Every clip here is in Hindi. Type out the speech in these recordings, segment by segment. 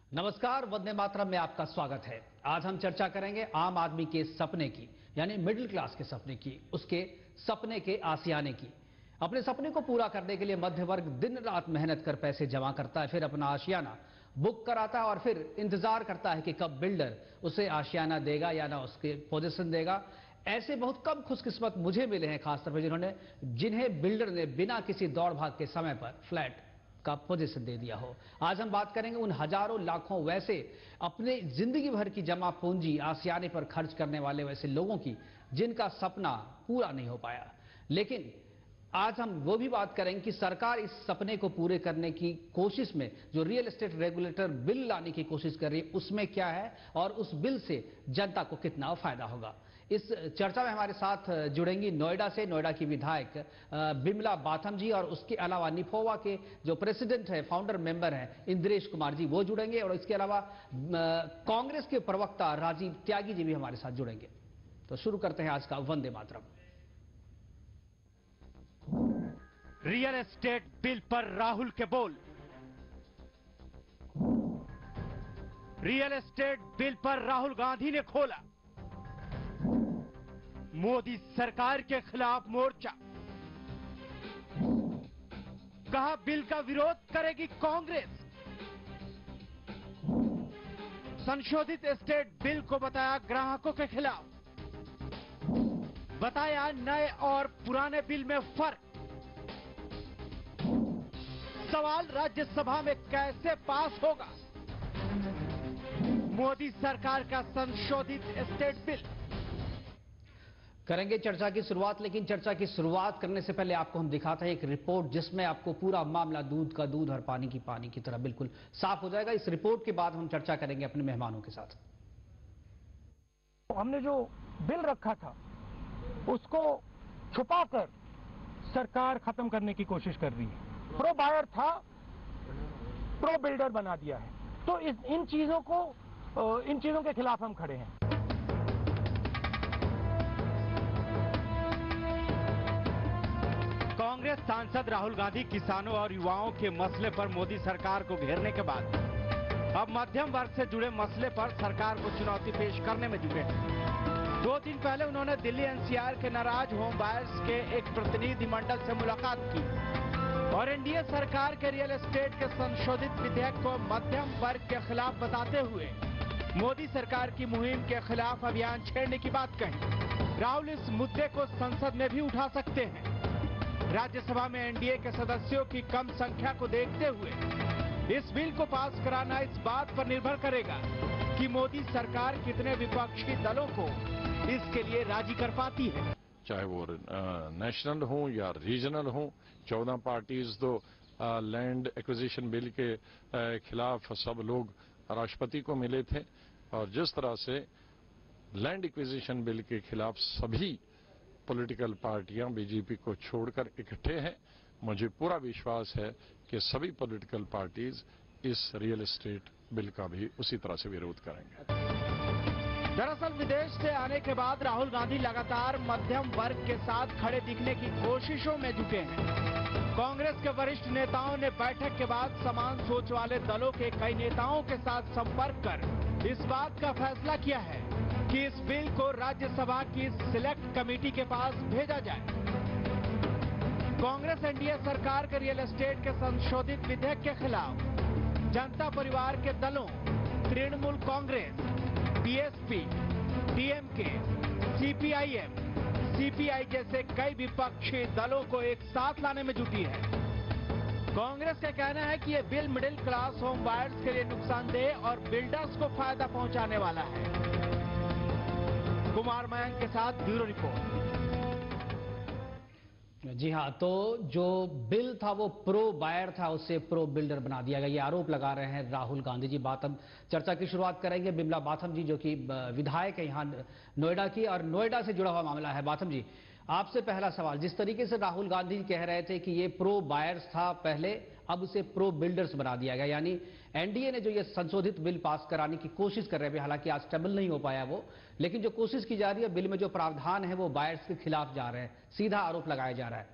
नमस्कार, वंदे मातरम में आपका स्वागत है। आज हम चर्चा करेंगे आम आदमी के सपने की, यानी मिडिल क्लास के सपने की, उसके सपने के आशियाने की। अपने सपने को पूरा करने के लिए मध्य वर्ग दिन रात मेहनत कर पैसे जमा करता है, फिर अपना आशियाना बुक कराता है और फिर इंतजार करता है कि कब बिल्डर उसे आशियाना देगा या ना उसके पोजीशन देगा। ऐसे बहुत कम खुशकिस्मत मुझे मिले हैं, खासतौर पर जिन्हें बिल्डर ने बिना किसी दौड़ भाग के समय पर फ्लैट का पोजीशन दे दिया हो। आज हम बात करेंगे उन हजारों लाखों वैसे अपने जिंदगी भर की जमा पूंजी आशियाने पर खर्च करने वाले वैसे लोगों की जिनका सपना पूरा नहीं हो पाया। लेकिन आज हम वो भी बात करेंगे कि सरकार इस सपने को पूरे करने की कोशिश में जो रियल एस्टेट रेगुलेटर बिल लाने की कोशिश कर रही है उसमें क्या है और उस बिल से जनता को कितना फायदा होगा। इस चर्चा में हमारे साथ जुड़ेंगी नोएडा की विधायक बिमला बाथम जी और उसके अलावा निफोवा के जो प्रेसिडेंट है, फाउंडर मेंबर हैं इंद्रेश कुमार जी, वो जुड़ेंगे और इसके अलावा कांग्रेस के प्रवक्ता राजीव त्यागी जी भी हमारे साथ जुड़ेंगे। तो शुरू करते हैं आज का Vande Mataram. Real estate bill पर राहुल के बोल। रियल एस्टेट बिल पर राहुल गांधी ने खोला मोदी सरकार के खिलाफ मोर्चा। कहा बिल का विरोध करेगी कांग्रेस। संशोधित एस्टेट बिल को बताया ग्राहकों के खिलाफ। बताया नए और पुराने बिल में फर्क। सवाल राज्यसभा में कैसे पास होगा मोदी सरकार का संशोधित एस्टेट बिल। करेंगे चर्चा की शुरुआत, लेकिन चर्चा की शुरुआत करने से पहले आपको हम दिखाते हैं एक रिपोर्ट जिसमें आपको पूरा मामला दूध का दूध और पानी की पानी की तरह बिल्कुल साफ हो जाएगा। इस रिपोर्ट के बाद हम चर्चा करेंगे अपने मेहमानों के साथ। हमने जो बिल रखा था उसको छुपाकर सरकार खत्म करने की कोशिश कर रही है। प्रो बायर था, प्रो बिल्डर बना दिया है। तो इन चीजों के खिलाफ हम खड़े हैं। कांग्रेस सांसद राहुल गांधी किसानों और युवाओं के मसले पर मोदी सरकार को घेरने के बाद अब मध्यम वर्ग से जुड़े मसले पर सरकार को चुनौती पेश करने में जुटे हैं। 2 दिन पहले उन्होंने दिल्ली एनसीआर के नाराज होम बायर्स के एक प्रतिनिधि मंडल से मुलाकात की और एनडीए सरकार के रियल एस्टेट के संशोधित विधेयक को मध्यम वर्ग के खिलाफ बताते हुए मोदी सरकार की मुहिम के खिलाफ अभियान छेड़ने की बात कही। राहुल इस मुद्दे को संसद में भी उठा सकते हैं। राज्यसभा में एनडीए के सदस्यों की कम संख्या को देखते हुए इस बिल को पास कराना इस बात पर निर्भर करेगा कि मोदी सरकार कितने विपक्षी दलों को इसके लिए राजी कर पाती है। चाहे वो नेशनल हो या रीजनल हो, 14 पार्टीज तो लैंड एक्विजिशन बिल के खिलाफ सब लोग राष्ट्रपति को मिले थे और जिस तरह से लैंड एक्विजिशन बिल के खिलाफ सभी पॉलिटिकल पार्टियां बीजेपी को छोड़कर इकट्ठे हैं, मुझे पूरा विश्वास है कि सभी पॉलिटिकल पार्टीज इस रियल एस्टेट बिल का भी उसी तरह से विरोध करेंगे। दरअसल विदेश से आने के बाद राहुल गांधी लगातार मध्यम वर्ग के साथ खड़े दिखने की कोशिशों में जुटे हैं। कांग्रेस के वरिष्ठ नेताओं ने बैठक के बाद समान सोच वाले दलों के कई नेताओं के साथ संपर्क कर इस बात का फैसला किया है कि इस बिल को राज्यसभा की सिलेक्ट कमेटी के पास भेजा जाए। कांग्रेस एनडीए सरकार के रियल एस्टेट के संशोधित विधेयक के खिलाफ जनता परिवार के दलों Trinamool Congress, BSP, DMK, CPIM, CPI जैसे कई विपक्षी दलों को एक साथ लाने में जुटी है। कांग्रेस का कहना है कि यह bill middle class home buyers के लिए नुकसानदेह और बिल्डर्स को फायदा पहुंचाने वाला है। कुमार मयंक के साथ ब्यूरो रिपोर्ट। जी हां, तो जो बिल था वो प्रो बायर था, उससे प्रो बिल्डर बना दिया गया, ये आरोप लगा रहे हैं राहुल गांधी जी। बात अब चर्चा की शुरुआत करेंगे बिमला बाथम जी, जो कि विधायक है यहाँ नोएडा की और नोएडा से जुड़ा हुआ मामला है। बाथम जी, आपसे पहला सवाल, जिस तरीके से राहुल गांधी जी कह रहे थे कि ये प्रो बायर्स था पहले, अब उसे प्रो बिल्डर्स बना दिया गया, यानी एनडीए ने जो ये संशोधित बिल पास कराने की कोशिश कर रहे हैं, हालांकि आज स्टेबल नहीं हो पाया वो, लेकिन जो कोशिश की जा रही है, बिल में जो प्रावधान है वो बायर्स के खिलाफ जा रहे हैं, सीधा आरोप लगाया जा रहा है।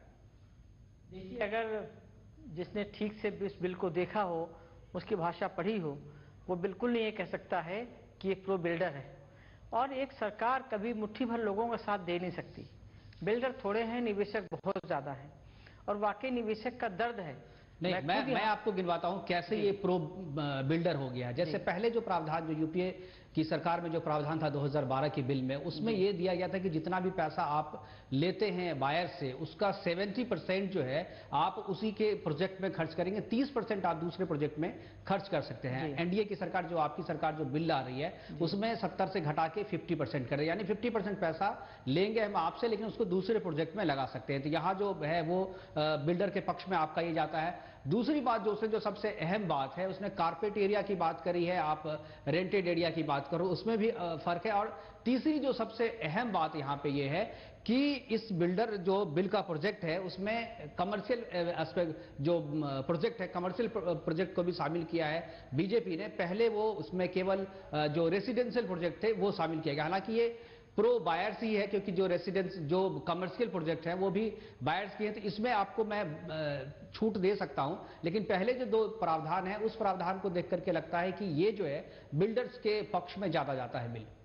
देखिए, अगर जिसने ठीक से इस बिल को देखा हो, उसकी भाषा पढ़ी हो, वो बिल्कुल नहीं ये कह सकता है कि एक प्रो बिल्डर है। और एक सरकार कभी मुट्ठी भर लोगों का साथ दे नहीं सकती। बिल्डर थोड़े हैं, निवेशक बहुत ज्यादा हैं, और वाकई निवेशक का दर्द है। नहीं, मैं आपको गिनवाता हूं कैसे ये प्रो बिल्डर हो गया। जैसे पहले जो प्रावधान, जो यूपीए की सरकार में जो प्रावधान था 2012 की बिल में, उसमें ये दिया गया था कि जितना भी पैसा आप लेते हैं बायर से, उसका 70% जो है आप उसी के प्रोजेक्ट में खर्च करेंगे, 30% आप दूसरे प्रोजेक्ट में खर्च कर सकते हैं। एनडीए की सरकार, जो आपकी सरकार जो बिल ला रही है, उसमें 70 से घटा के 50% करे, यानी 50% पैसा लेंगे हम आपसे, लेकिन उसको दूसरे प्रोजेक्ट में लगा सकते हैं। तो यहाँ जो है वो बिल्डर के पक्ष में आपका ये जाता है। दूसरी बात जो उसने, जो सबसे अहम बात है, उसने कारपेट एरिया की बात करी है, आप रेंटेड एरिया की बात करो, उसमें भी फर्क है। और तीसरी जो सबसे अहम बात यहाँ पे ये है कि इस बिल्डर जो बिल का प्रोजेक्ट है, उसमें कमर्शियल एस्पेक्ट जो प्रोजेक्ट है, कमर्शियल प्रोजेक्ट को भी शामिल किया है बीजेपी ने। पहले वो उसमें केवल जो रेसिडेंशियल प्रोजेक्ट थे वो शामिल किया गया। हालांकि ये प्रो बायर्स ही है, क्योंकि जो रेसिडेंस, जो कमर्शियल प्रोजेक्ट है वो भी बायर्स की है, तो इसमें आपको मैं छूट दे सकता हूं। लेकिन पहले जो दो प्रावधान है, उस प्रावधान को देख करके लगता है कि ये जो है बिल्डर्स के पक्ष में ज्यादा जाता है बिल।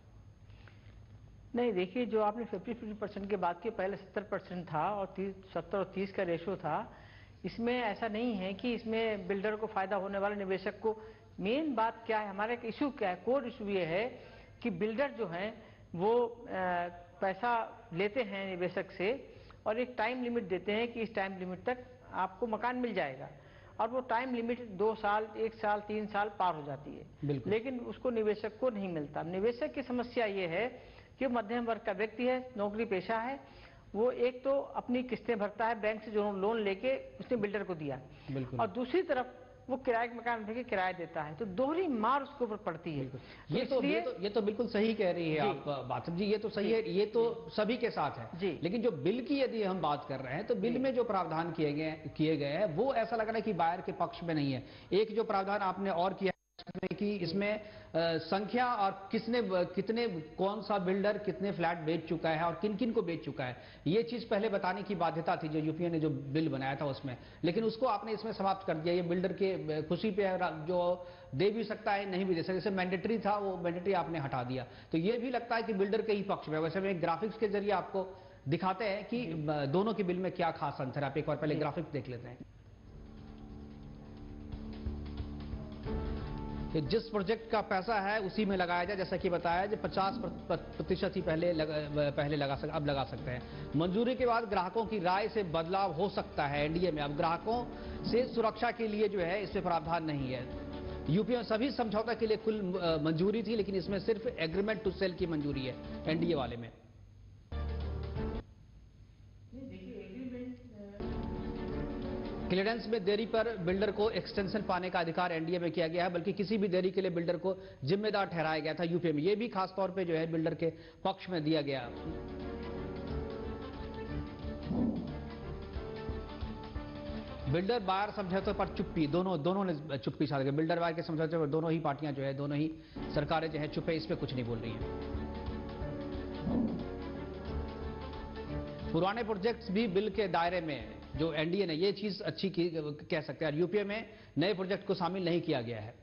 नहीं, देखिए, जो आपने 50% की बात की, पहले 70% था और 70 और 30 का रेशो था। इसमें ऐसा नहीं है कि इसमें बिल्डर को फायदा होने वाला, निवेशक को। मेन बात क्या है, हमारा एक इशू क्या है, कोर इशू ये है कि बिल्डर जो हैं वो पैसा लेते हैं निवेशक से और एक टाइम लिमिट देते हैं कि इस टाइम लिमिट तक आपको मकान मिल जाएगा, और वो टाइम लिमिट 2 साल, 1 साल, 3 साल पार हो जाती है, लेकिन उसको निवेशक को नहीं मिलता। निवेशक की समस्या ये है कि मध्यम वर्ग का व्यक्ति है, नौकरी पेशा है, वो एक तो अपनी किस्तें भरता है, बैंक से जो लोन लेके उसने बिल्डर को दिया, और दूसरी तरफ वो किराए के मकान लेके किराया देता है, तो दोहरी मार उसके ऊपर पड़ती है। ये तो बिल्कुल सही कह रही है आप बात जी, ये तो सही है, ये तो सभी के साथ है। लेकिन जो बिल की यदि हम बात कर रहे हैं, तो बिल में जो प्रावधान किए गए हैं वो ऐसा लग रहा है कि बायर के पक्ष में नहीं है। एक जो प्रावधान आपने और किया कि इसमें संख्या और कितने कौन सा बिल्डर कितने फ्लैट बेच चुका है और किन किन को बेच चुका है, ये चीज पहले बताने की बाध्यता थी जो यूपीए ने जो बिल बनाया था उसमें, लेकिन उसको आपने इसमें समाप्त कर दिया। ये बिल्डर के खुशी पे जो दे भी सकता है, नहीं भी दे सकता, जैसे मैंडेटरी था वो मैंडेटरी आपने हटा दिया, तो ये भी लगता है कि बिल्डर के ही पक्ष में। वैसे में ग्राफिक्स के जरिए आपको दिखाते हैं कि दोनों के बिल में क्या खास अंतर है। आप एक बार पहले ग्राफिक्स देख लेते हैं कि जिस प्रोजेक्ट का पैसा है उसी में लगाया जाए। जैसा कि बताया जो 50% ही पहले अब लगा सकते हैं। मंजूरी के बाद ग्राहकों की राय से बदलाव हो सकता है एनडीए में। अब ग्राहकों से सुरक्षा के लिए जो है इसमें प्रावधान नहीं है। यूपी में सभी समझौता के लिए कुल मंजूरी थी, लेकिन इसमें सिर्फ एग्रीमेंट टू सेल की मंजूरी है एनडीए वाले में। क्लियरेंस में देरी पर बिल्डर को एक्सटेंशन पाने का अधिकार एनडीए में किया गया है, बल्कि किसी भी देरी के लिए बिल्डर को जिम्मेदार ठहराया गया था यूपीए में। यह भी खास तौर पे जो है बिल्डर के पक्ष में दिया गया। बिल्डर बायर समझौते पर चुप्पी, दोनों ने चुप्पी साध दी। बिल्डर बायर के समझौते पर दोनों ही पार्टियां जो है, दोनों ही सरकारें जो है चुप है, इस पे कुछ नहीं बोल रही है। पुराने प्रोजेक्ट्स भी बिल के दायरे में, जो एनडीए ने ये चीज अच्छी की कह सकते हैं। यूपीए में नए प्रोजेक्ट को शामिल नहीं किया गया है।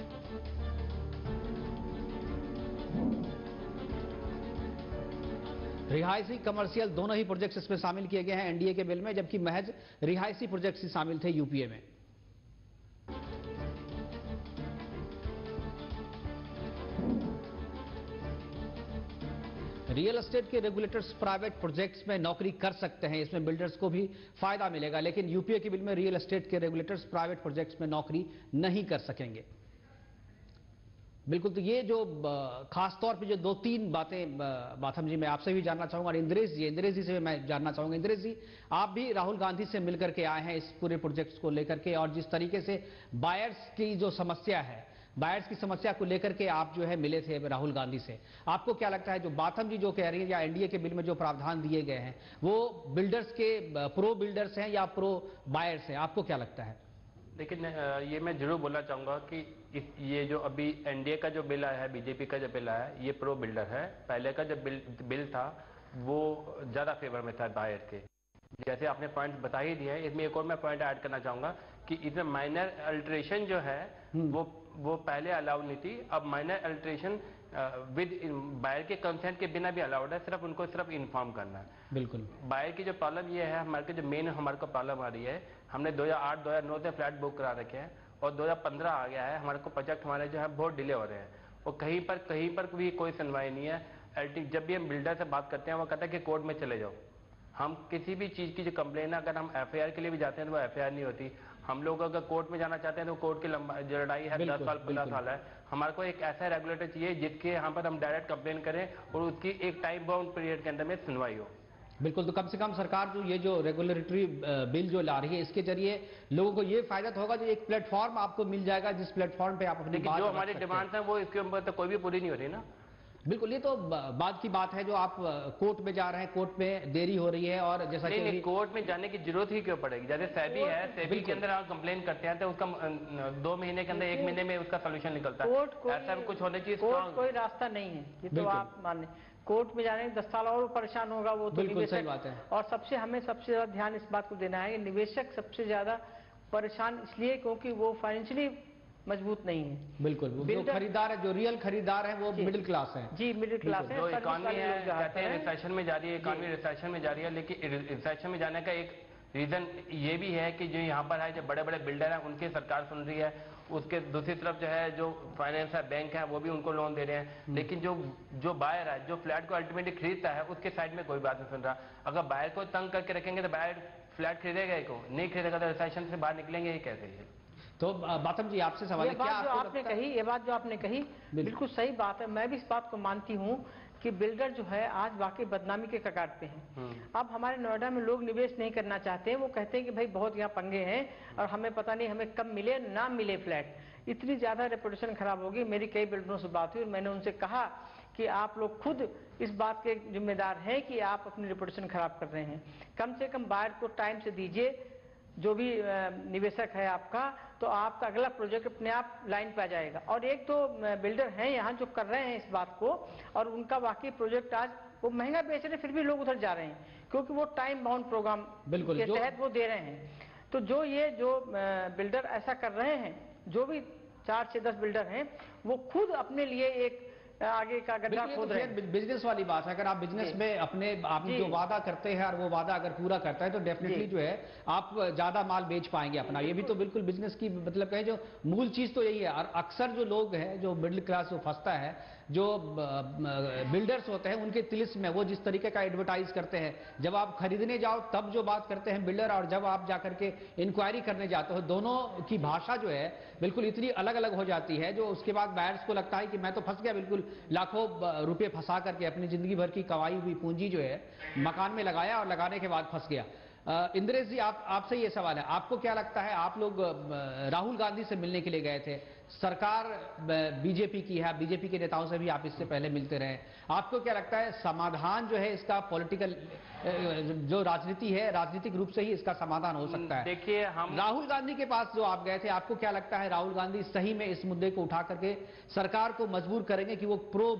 रिहायशी कमर्शियल दोनों ही प्रोजेक्ट्स इसमें शामिल किए गए हैं एनडीए के बिल में, जबकि महज रिहायशी प्रोजेक्ट्स ही शामिल थे यूपीए में। रियल एस्टेट के रेगुलेटर्स प्राइवेट प्रोजेक्ट्स में नौकरी कर सकते हैं, इसमें बिल्डर्स को भी फायदा मिलेगा। लेकिन यूपीए के बिल में रियल एस्टेट के रेगुलेटर्स प्राइवेट प्रोजेक्ट्स में नौकरी नहीं कर सकेंगे। बिल्कुल, तो ये जो खास तौर पे जो 2-3 बातें बाथम जी मैं आपसे भी जानना चाहूंगा, और इंद्रेश जी से मैं जानना चाहूंगा। इंद्रेश जी, आप भी राहुल गांधी से मिलकर के आए हैं इस पूरे प्रोजेक्ट्स को लेकर के, और जिस तरीके से बायर्स की जो समस्या है, बायर्स की समस्या को लेकर के आप जो है मिले थे राहुल गांधी से, आपको क्या लगता है जो बाथम जी जो कह रही है या एनडीए के बिल में जो प्रावधान दिए गए हैं वो बिल्डर्स के प्रो बिल्डर्स हैं या प्रो बायर्स हैं, आपको क्या लगता है? लेकिन ये मैं जरूर बोलना चाहूंगा कि ये जो अभी एनडीए का जो बिल आया है, बीजेपी का जो बिल आया है, ये प्रो बिल्डर है। पहले का जो बिल था वो ज्यादा फेवर में था बायर के। जैसे आपने पॉइंट बता ही दिए हैं, इसमें एक और मैं पॉइंट ऐड करना चाहूंगा कि इसमें माइनर अल्टरेशन जो है वो वो पहले अलाउड नहीं थी, अब माइनर अल्ट्रेशन विद बायर के कंसेंट के बिना भी अलाउड है, सिर्फ उनको सिर्फ इन्फॉर्म करना है। बिल्कुल। बायर की जो प्रॉब्लम ये है, हमारे को जो मेन हमारे को प्रॉब्लम आ रही है, हमने 2008-2009 से फ्लैट बुक करा रखे हैं और 2015 आ गया है, हमारे को प्रोजेक्ट हमारे जो है बहुत डिले हो रहे हैं और कहीं पर भी कोई सुनवाई नहीं है। जब भी हम बिल्डर से बात करते हैं वो कहता है कि कोर्ट में चले जाओ। हम किसी भी चीज़ की जो कंप्लेन है, अगर हम एफआईआर के लिए भी जाते हैं तो वो एफआईआर नहीं होती। हम लोग अगर कोर्ट में जाना चाहते हैं तो कोर्ट की लड़ाई है 10 साल 15 साल है। हमारे को एक ऐसा रेगुलेटर चाहिए जिसके यहाँ पर हम डायरेक्ट कंप्लेन करें और उसकी एक टाइम बाउंड पीरियड के अंदर में सुनवाई हो। बिल्कुल, तो कम से कम सरकार जो ये जो रेगुलेटरी बिल जो ला रही है, इसके जरिए लोगों को ये फायदा होगा जो एक प्लेटफॉर्म आपको मिल जाएगा जिस प्लेटफॉर्म पे आप अपनी लेकिन बात जो रख हमारी सकते हैं। डिमांड्स हैं वो इसके ऊपर तो कोई भी पूरी नहीं हो रही ना। बिल्कुल, ये तो बाद की बात है जो आप कोर्ट में जा रहे हैं, कोर्ट में देरी हो रही है और जैसा कि नहीं, कोर्ट में जाने की जरूरत ही क्यों पड़ेगी? जैसे सेबी है, सेबी के अंदर आप कंप्लेन करते हैं तो उसका 2 महीने के अंदर 1 महीने में उसका सोल्यूशन निकलता है। ऐसा भी कुछ होने चाहिए। कोर्ट कोई रास्ता नहीं है, ये तो आप मान लें। कोर्ट में जाने 10 साल और परेशान होगा वो तो बिल्कुल सही बात है। और हमें सबसे ज्यादा ध्यान इस बात को देना है कि निवेशक सबसे ज्यादा परेशान इसलिए क्योंकि वो फाइनेंशियली मजबूत नहीं है। बिल्कुल, जो खरीदार है, जो रियल खरीदार है वो मिडिल क्लास है। जी, मिडिल क्लास है। जो इकॉनमी है, कहते हैं रिसेशन में जा रही है, इकॉनमी रिसेशन में जा रही है, लेकिन रिसेशन में जाने का एक रीजन ये भी है कि जो यहाँ पर है, जो बड़े बड़े बिल्डर हैं उनकी सरकार सुन रही है, उसके दूसरी तरफ जो है जो फाइनेंस है, बैंक है, वो भी उनको लोन दे रहे हैं। लेकिन जो बायर है, जो फ्लैट को अल्टीमेटली खरीदता है, उसके साइड में कोई बात नहीं सुन रहा। अगर बायर को तंग करके रखेंगे तो बायर फ्लैट खरीदेगा ही को, नहीं खरीदेगा तो रिसेशन से बाहर निकलेंगे ही कैसे? तो बातम जी आपसे सवाल है, ये बात जो आपने कही बिल्कुल सही बात है। मैं भी इस बात को मानती हूँ कि बिल्डर जो है आज वाकई बदनामी के कगार पे हैं। अब हमारे नोएडा में लोग निवेश नहीं करना चाहते हैं, वो कहते हैं कि भाई बहुत यहाँ पंगे हैं और हमें पता नहीं हमें कब मिले ना मिले फ्लैट। इतनी ज्यादा रेपुटेशन खराब होगी। मेरी कई बिल्डरों से बात हुई और मैंने उनसे कहा कि आप लोग खुद इस बात के जिम्मेदार हैं कि आप अपनी रेपुटेशन खराब कर रहे हैं। कम से कम बायर को टाइम से दीजिए, जो भी निवेशक है आपका, तो आपका अगला प्रोजेक्ट अपने आप लाइन पे आ जाएगा। और एक तो बिल्डर हैं यहाँ जो कर रहे हैं इस बात को और उनका वाकई प्रोजेक्ट आज वो महंगा बेच रहे हैं, फिर भी लोग उधर जा रहे हैं क्योंकि वो टाइम बाउंड प्रोग्राम के तहत वो दे रहे हैं। तो जो बिल्डर ऐसा कर रहे हैं, जो भी 4 से 10 बिल्डर हैं, वो खुद अपने लिए एक आगे का गड्ढा खोद रहे हैं। बिजनेस वाली बात है। अगर आप बिजनेस में आप जो वादा करते हैं और वो वादा अगर पूरा करता है तो डेफिनेटली जो है आप ज्यादा माल बेच पाएंगे अपना। ये भी तो बिल्कुल बिजनेस की मतलब कहे जो मूल चीज तो यही है। और अक्सर जो लोग हैं, जो मिडिल क्लास जो फंसता है, जो बिल्डर्स होते हैं, उनके तिलिस्म में वो जिस तरीके का एडवर्टाइज करते हैं, जब आप खरीदने जाओ तब जो बात करते हैं बिल्डर और जब आप जाकर के इंक्वायरी करने जाते हो, दोनों की भाषा जो है बिल्कुल इतनी अलग अलग हो जाती है जो उसके बाद बायर्स को लगता है कि मैं तो फंस गया, बिल्कुल लाखों रुपए फंसा करके अपनी जिंदगी भर की कमाई हुई पूंजी जो है मकान में लगाया और लगाने के बाद फंस गया। इंद्रेश जी, आपसे ये सवाल है, आपको क्या लगता है, आप लोग राहुल गांधी से मिलने के लिए गए थे, सरकार बीजेपी की है, बीजेपी के नेताओं से भी आप इससे पहले मिलते रहे, आपको क्या लगता है समाधान जो है इसका पॉलिटिकल जो राजनीति है, राजनीतिक रूप से ही इसका समाधान हो सकता है? देखिए, हम राहुल गांधी के पास जो आप गए थे, आपको क्या लगता है राहुल गांधी सही में इस मुद्दे को उठा करके सरकार को मजबूर करेंगे कि वो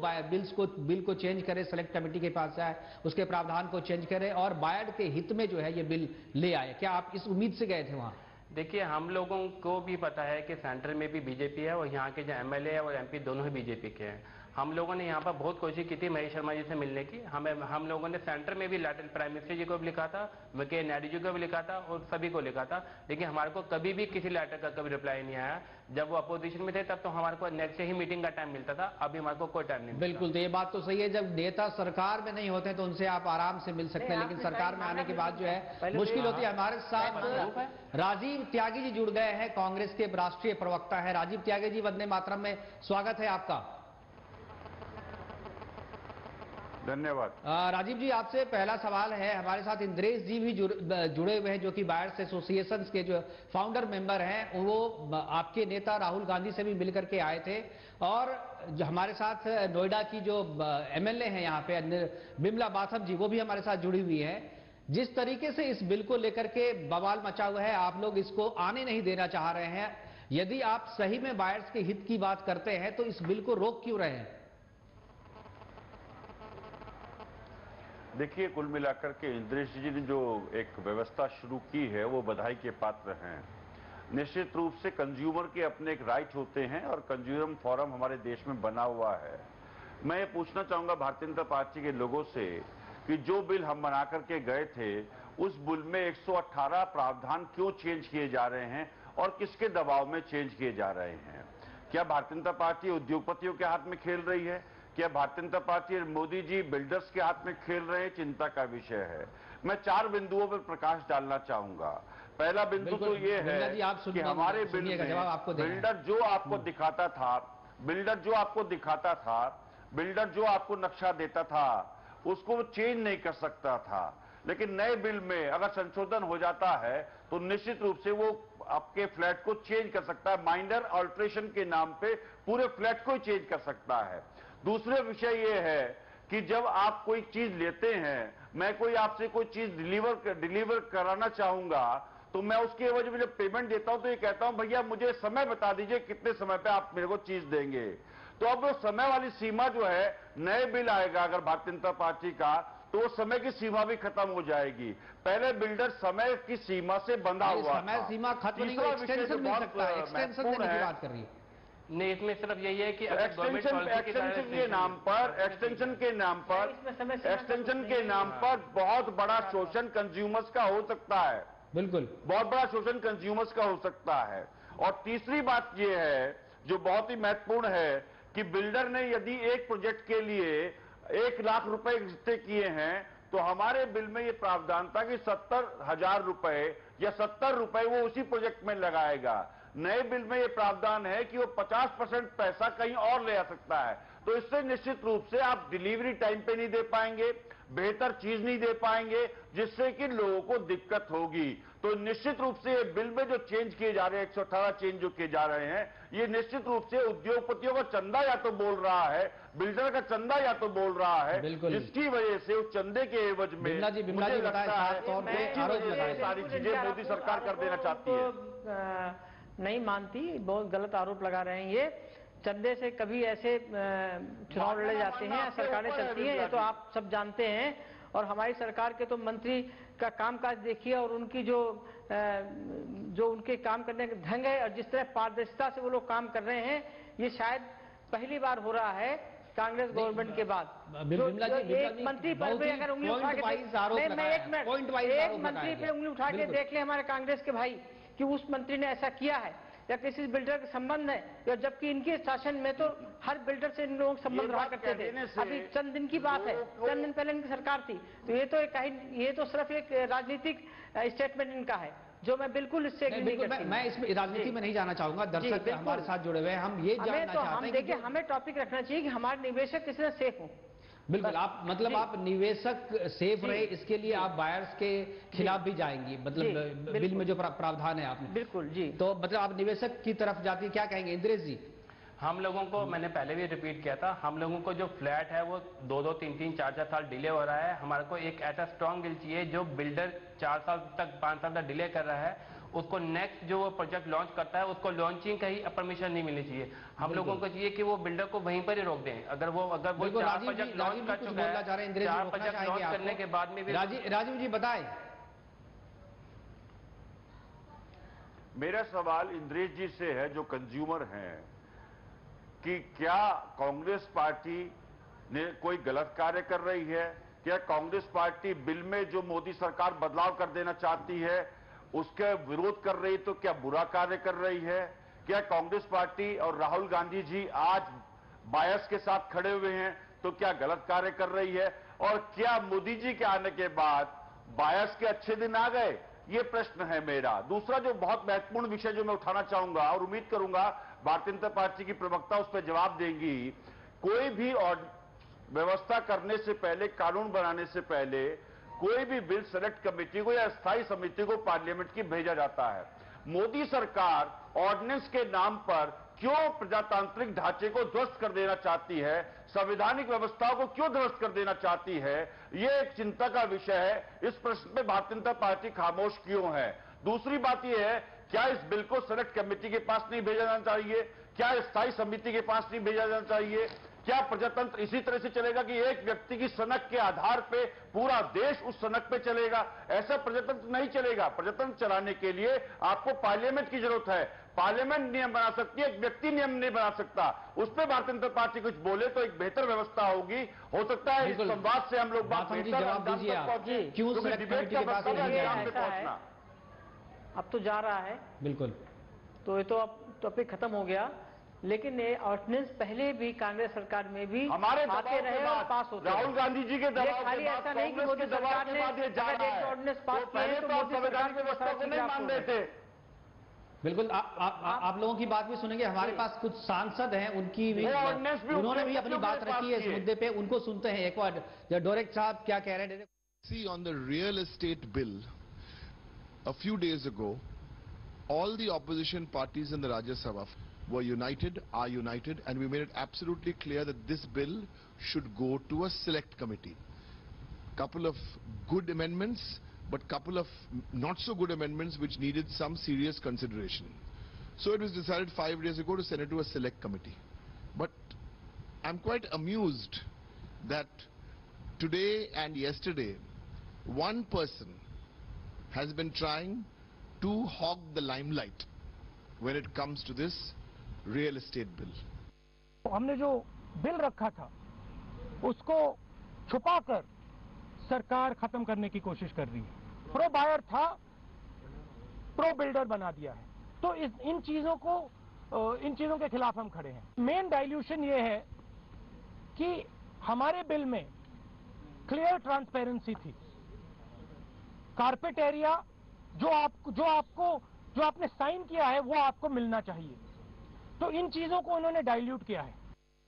बिल को चेंज करे, सेलेक्ट कमेटी के पास जाए, उसके प्रावधान को चेंज करे और बायर के हित में जो है ये बिल ले आए? क्या आप इस उम्मीद से गए थे वहां? देखिए, हम लोगों को भी पता है कि सेंटर में भी बीजेपी है और यहाँ के जो एमएलए है और एमपी दोनों ही बीजेपी के हैं। हम लोगों ने यहाँ पर बहुत कोशिश की थी महेश शर्मा जी से मिलने की। हम लोगों ने सेंटर में भी लेटर प्राइम मिनिस्टर जी को भी लिखा था, वेंकैया नायडू जी को भी लिखा था और सभी को लिखा था, लेकिन हमारे को कभी भी किसी लेटर का कभी रिप्लाई नहीं आया। जब वो अपोजिशन में थे तब तो हमारे को नेक्स्ट ही मीटिंग का टाइम मिलता था, अभी हमारे को कोई टाइम नहीं। बिल्कुल, तो ये बात तो सही है, जब नेता सरकार में नहीं होते तो उनसे आप आराम से मिल सकते हैं, लेकिन सरकार में आने के बाद जो है मुश्किल होती है। हमारे साथ राजीव त्यागी जी जुड़ गए हैं, कांग्रेस के राष्ट्रीय प्रवक्ता है। राजीव त्यागी जी, वंदे मातरम में स्वागत है आपका। धन्यवाद। राजीव जी, आपसे पहला सवाल है, हमारे साथ इंद्रेश जी भी जुड़े हुए हैं जो कि बायर्स एसोसिएशन के जो फाउंडर मेंबर हैं, वो आपके नेता राहुल गांधी से भी मिलकर के आए थे और जो हमारे साथ नोएडा की जो एमएलए हैं यहाँ पे बिमला बाथम जी, वो भी हमारे साथ जुड़ी हुई है। जिस तरीके से इस बिल को लेकर के बवाल मचा हुआ है, आप लोग इसको आने नहीं देना चाह रहे हैं, यदि आप सही में बायर्स के हित की बात करते हैं तो इस बिल को रोक क्यों रहे हैं? देखिए, कुल मिलाकर के इंद्रेश जी ने जो एक व्यवस्था शुरू की है वो बधाई के पात्र हैं, निश्चित रूप से कंज्यूमर के अपने एक राइट होते हैं और कंज्यूमर फोरम हमारे देश में बना हुआ है। मैं ये पूछना चाहूंगा भारतीय जनता पार्टी के लोगों से कि जो बिल हम बना करके गए थे उस बिल में 118 प्रावधान क्यों चेंज किए जा रहे हैं और किसके दबाव में चेंज किए जा रहे हैं? क्या भारतीय जनता पार्टी उद्योगपतियों के हाथ में खेल रही है? क्या भारतीय जनता पार्टी और मोदी जी बिल्डर्स के हाथ में खेल रहे हैं? चिंता का विषय है। मैं 4 बिंदुओं पर प्रकाश डालना चाहूंगा। पहला बिंदु तो ये है कि हमारे बिल में बिल्डर जो आपको दिखाता था, बिल्डर जो आपको नक्शा देता था उसको वो चेंज नहीं कर सकता था, लेकिन नए बिल में अगर संशोधन हो जाता है तो निश्चित रूप से वो आपके फ्लैट को चेंज कर सकता है। माइनर अल्ट्रेशन के नाम पे पूरे फ्लैट को ही चेंज कर सकता है। दूसरे विषय ये है कि जब आप कोई चीज लेते हैं, मैं कोई आपसे कोई चीज डिलीवर कराना चाहूंगा तो मैं उसके एवज में जब पेमेंट देता हूं तो ये कहता हूं भैया मुझे समय बता दीजिए कितने समय पे आप मेरे को चीज देंगे। तो अब वो समय वाली सीमा जो है, नए बिल आएगा अगर भारतीय जनता पार्टी का तो वो समय की सीमा भी खत्म हो जाएगी। पहले बिल्डर समय की सीमा से बंधा हुआ समय था। सीमा खत्म नहीं, एक्सटेंशन मिल सकता है, एक्सटेंशन देने की बात कर रही है। नहीं, इसमें सिर्फ यही है कि एक्सटेंशन के नाम पर बहुत बड़ा शोषण कंज्यूमर्स का हो सकता है। बिल्कुल, बहुत बड़ा शोषण कंज्यूमर्स का हो सकता है। और तीसरी बात यह है जो बहुत ही महत्वपूर्ण है कि बिल्डर ने यदि एक प्रोजेक्ट के लिए 1 लाख रुपए इकट्ठे किए हैं तो हमारे बिल में यह प्रावधान था कि 70,000 रुपए या 70 रुपए वो उसी प्रोजेक्ट में लगाएगा। नए बिल में यह प्रावधान है कि वो 50% पैसा कहीं और ले आ सकता है। तो इससे निश्चित रूप से आप डिलीवरी टाइम पे नहीं दे पाएंगे, बेहतर चीज नहीं दे पाएंगे, जिससे कि लोगों को दिक्कत होगी। तो निश्चित रूप से ये बिल में जो चेंज किए जा रहे हैं, 118 चेंज जो किए जा रहे हैं, ये निश्चित रूप से उद्योगपतियों का चंदा या तो बोल रहा है, बिल्डर का चंदा या तो बोल रहा है, जिसकी वजह से उस चंदे के एवज में मुझे लगता है सारी चीजें मोदी सरकार कर देना चाहती है। नहीं मानती, बहुत गलत आरोप लगा रहे हैं। ये चंदे से कभी ऐसे चुनाव लड़े जाते हैं, सरकारें चलती हैं, ये तो आप सब जानते हैं। और हमारी सरकार के तो मंत्री का कामकाज देखिए और उनकी जो उनके काम करने का ढंग है और जिस तरह पारदर्शिता से वो लोग काम कर रहे हैं, ये शायद पहली बार हो रहा है कांग्रेस गवर्नमेंट के बाद। एक मंत्री पर भी अगर उंगली उठा के एक मंत्री पे उंगली उठा के देख ले हमारे कांग्रेस के भाई कि उस मंत्री ने ऐसा किया है या किसी बिल्डर के संबंध है, या जबकि इनके शासन में तो हर बिल्डर से इन लोगों के संबंध रहा करते थे। अभी चंद दिन की बात है, चंद दिन पहले इनकी सरकार थी, तो ये तो सिर्फ एक राजनीतिक स्टेटमेंट इनका है जो मैं बिल्कुल इससे नहीं करती। मैं इसमें राजनीति में नहीं जाना चाहूंगा, दर्शक हमारे साथ जुड़े हुए हैं, हम ये जानना चाहते हैं। देखिए, हमें टॉपिक रखना चाहिए कि हमारे निवेशक किसी सेफ हो। बिल्कुल, आप मतलब आप निवेशक सेफ रहे इसके लिए आप बायर्स के खिलाफ भी जाएंगी, मतलब बिल में जो प्रावधान है आपने। बिल्कुल जी, तो मतलब आप निवेशक की तरफ जाती, क्या कहेंगे इंद्रेश जी? हम लोगों को, मैंने पहले भी रिपीट किया था, हम लोगों को जो फ्लैट है वो 2-2, 3-3, 4-4 साल डिले हो रहा है। हमारे को एक ऐसा स्ट्रॉन्ग बिल चाहिए जो बिल्डर 4 साल तक 5 साल तक डिले कर रहा है, उसको नेक्स्ट जो वो प्रोजेक्ट लॉन्च करता है उसको लॉन्चिंग का ही परमिशन नहीं मिलनी चाहिए। हम लोगों को चाहिए कि वो बिल्डर को वहीं पर ही रोक दें। अगर वो 4 प्रोजेक्ट लॉन्च कर चुका है, 4 प्रोजेक्ट लॉन्च करने के बाद में भी। राजीव जी बताएं। मेरा सवाल इंद्रेश जी से है जो कंज्यूमर हैं कि क्या कांग्रेस पार्टी ने कोई गलत कार्य कर रही है? क्या कांग्रेस पार्टी बिल में जो मोदी सरकार बदलाव कर देना चाहती है उसका विरोध कर रही, तो क्या बुरा कार्य कर रही है? क्या कांग्रेस पार्टी और राहुल गांधी जी आज बायस के साथ खड़े हुए हैं तो क्या गलत कार्य कर रही है? और क्या मोदी जी के आने के बाद बायस के अच्छे दिन आ गए? ये प्रश्न है मेरा। दूसरा जो बहुत महत्वपूर्ण विषय जो मैं उठाना चाहूंगा और उम्मीद करूंगा भारतीय जनता पार्टी की प्रवक्ता उस पर जवाब देंगी, कोई भी और व्यवस्था करने से पहले, कानून बनाने से पहले कोई भी बिल सेलेक्ट कमेटी को या स्थायी समिति को पार्लियामेंट की भेजा जाता है। मोदी सरकार ऑर्डिनेंस के नाम पर क्यों प्रजातांत्रिक ढांचे को ध्वस्त कर देना चाहती है, संवैधानिक व्यवस्थाओं को क्यों ध्वस्त कर देना चाहती है, यह एक चिंता का विषय है। इस प्रश्न पे भारतीय जनता पार्टी खामोश क्यों है? दूसरी बात यह है, क्या इस बिल को सेलेक्ट कमेटी के पास नहीं भेजा जाना चाहिए? क्या स्थायी समिति के पास नहीं भेजा जाना चाहिए? क्या प्रजातंत्र इसी तरह से चलेगा कि एक व्यक्ति की सनक के आधार पे पूरा देश उस सनक पे चलेगा? ऐसा प्रजातंत्र नहीं चलेगा। प्रजातंत्र चलाने के लिए आपको पार्लियामेंट की जरूरत है। पार्लियामेंट नियम बना सकती है, एक व्यक्ति नियम नहीं बना सकता। उस पर भारतीय जनता पार्टी कुछ बोले तो एक बेहतर व्यवस्था होगी। हो सकता है इस संवाद से हम लोग बात बात बेहतर जवाब अंजाम दीजिए तक आप। पहुंचे, क्यों क्योंकि सेलेक्ट डिबेट कमेटी का के पास मतलब है नहीं अंजाम गया? पे पहुंचना। अब तो जा रहा है, बिल्कुल। तो ये तो अब टॉपिक खत्म हो गया। लेकिन ये ऑर्डिनेंस पहले भी कांग्रेस सरकार में भी हमारे आते दबाव रहे के और बाद, पास होते राहुल रहे। गांधी जी के ये दबाव खाली के बाद, ऐसा नहीं कि कांग्रेस मोदी के दबाव सरकार के ने बाद ये जा अगर रहा एक है। ऑर्डिनेंस पास तो किया है पहले तो तो आप मोदी सरकार संवैधानिक की व्यवस्था को नहीं खिलाफ मान हो रहे गए। थे। बिल्कुल आप लोगों की बात भी सुनेंगे। हमारे पास कुछ सांसद हैं, उनकी भी वो ऑर्डिनेंस भी उन्होंने भी उनके अपनी बात पास रखी है इस किए। मुद्दे पे। उनको सुनते हैं एक बार, डायरेक्ट साहब क्या कह रहे हैं। See, on the real estate bill, a few days ago, all the opposition parties in the Rajya Sabha were united, are united, and we made it absolutely clear that this bill should go to a select committee. Couple of good amendments, but couple of not so good amendments which needed some serious consideration. So it was decided 5 days ago to send it to a select committee. But I'm quite amused that today and yesterday, one person has been trying to hog the limelight when it comes to this real estate bill. हमने जो बिल रखा था उसको छुपाकर सरकार खत्म करने की कोशिश कर रही है। प्रो बायर था, प्रो बिल्डर बना दिया है। तो इन चीजों के खिलाफ हम खड़े हैं। मेन डाइल्यूशन ये है कि हमारे बिल में क्लियर ट्रांसपेरेंसी थी। कारपेट एरिया जो आपने साइन किया है वो आपको मिलना चाहिए। तो इन चीजों को उन्होंने डाइल्यूट किया है।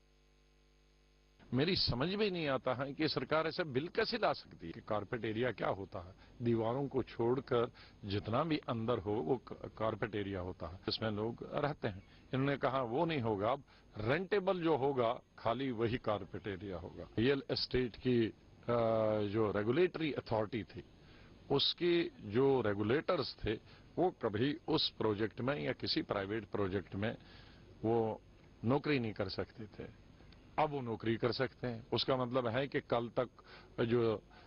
मेरी समझ में नहीं आता है कि सरकार ऐसा बिल कैसे ला सकती है कि कारपेट एरिया क्या होता है। दीवारों को छोड़कर जितना भी अंदर हो वो कारपेट एरिया होता है, इसमें लोग रहते हैं। इन्होंने कहा वो नहीं होगा, अब रेंटेबल जो होगा खाली वही कारपेट एरिया होगा। रियल एस्टेट की जो रेगुलेटरी अथॉरिटी थी, उसके जो रेगुलेटर्स थे वो कभी उस प्रोजेक्ट में या किसी प्राइवेट प्रोजेक्ट में वो नौकरी नहीं कर सकते थे। अब वो नौकरी कर सकते हैं। उसका मतलब है कि कल तक जो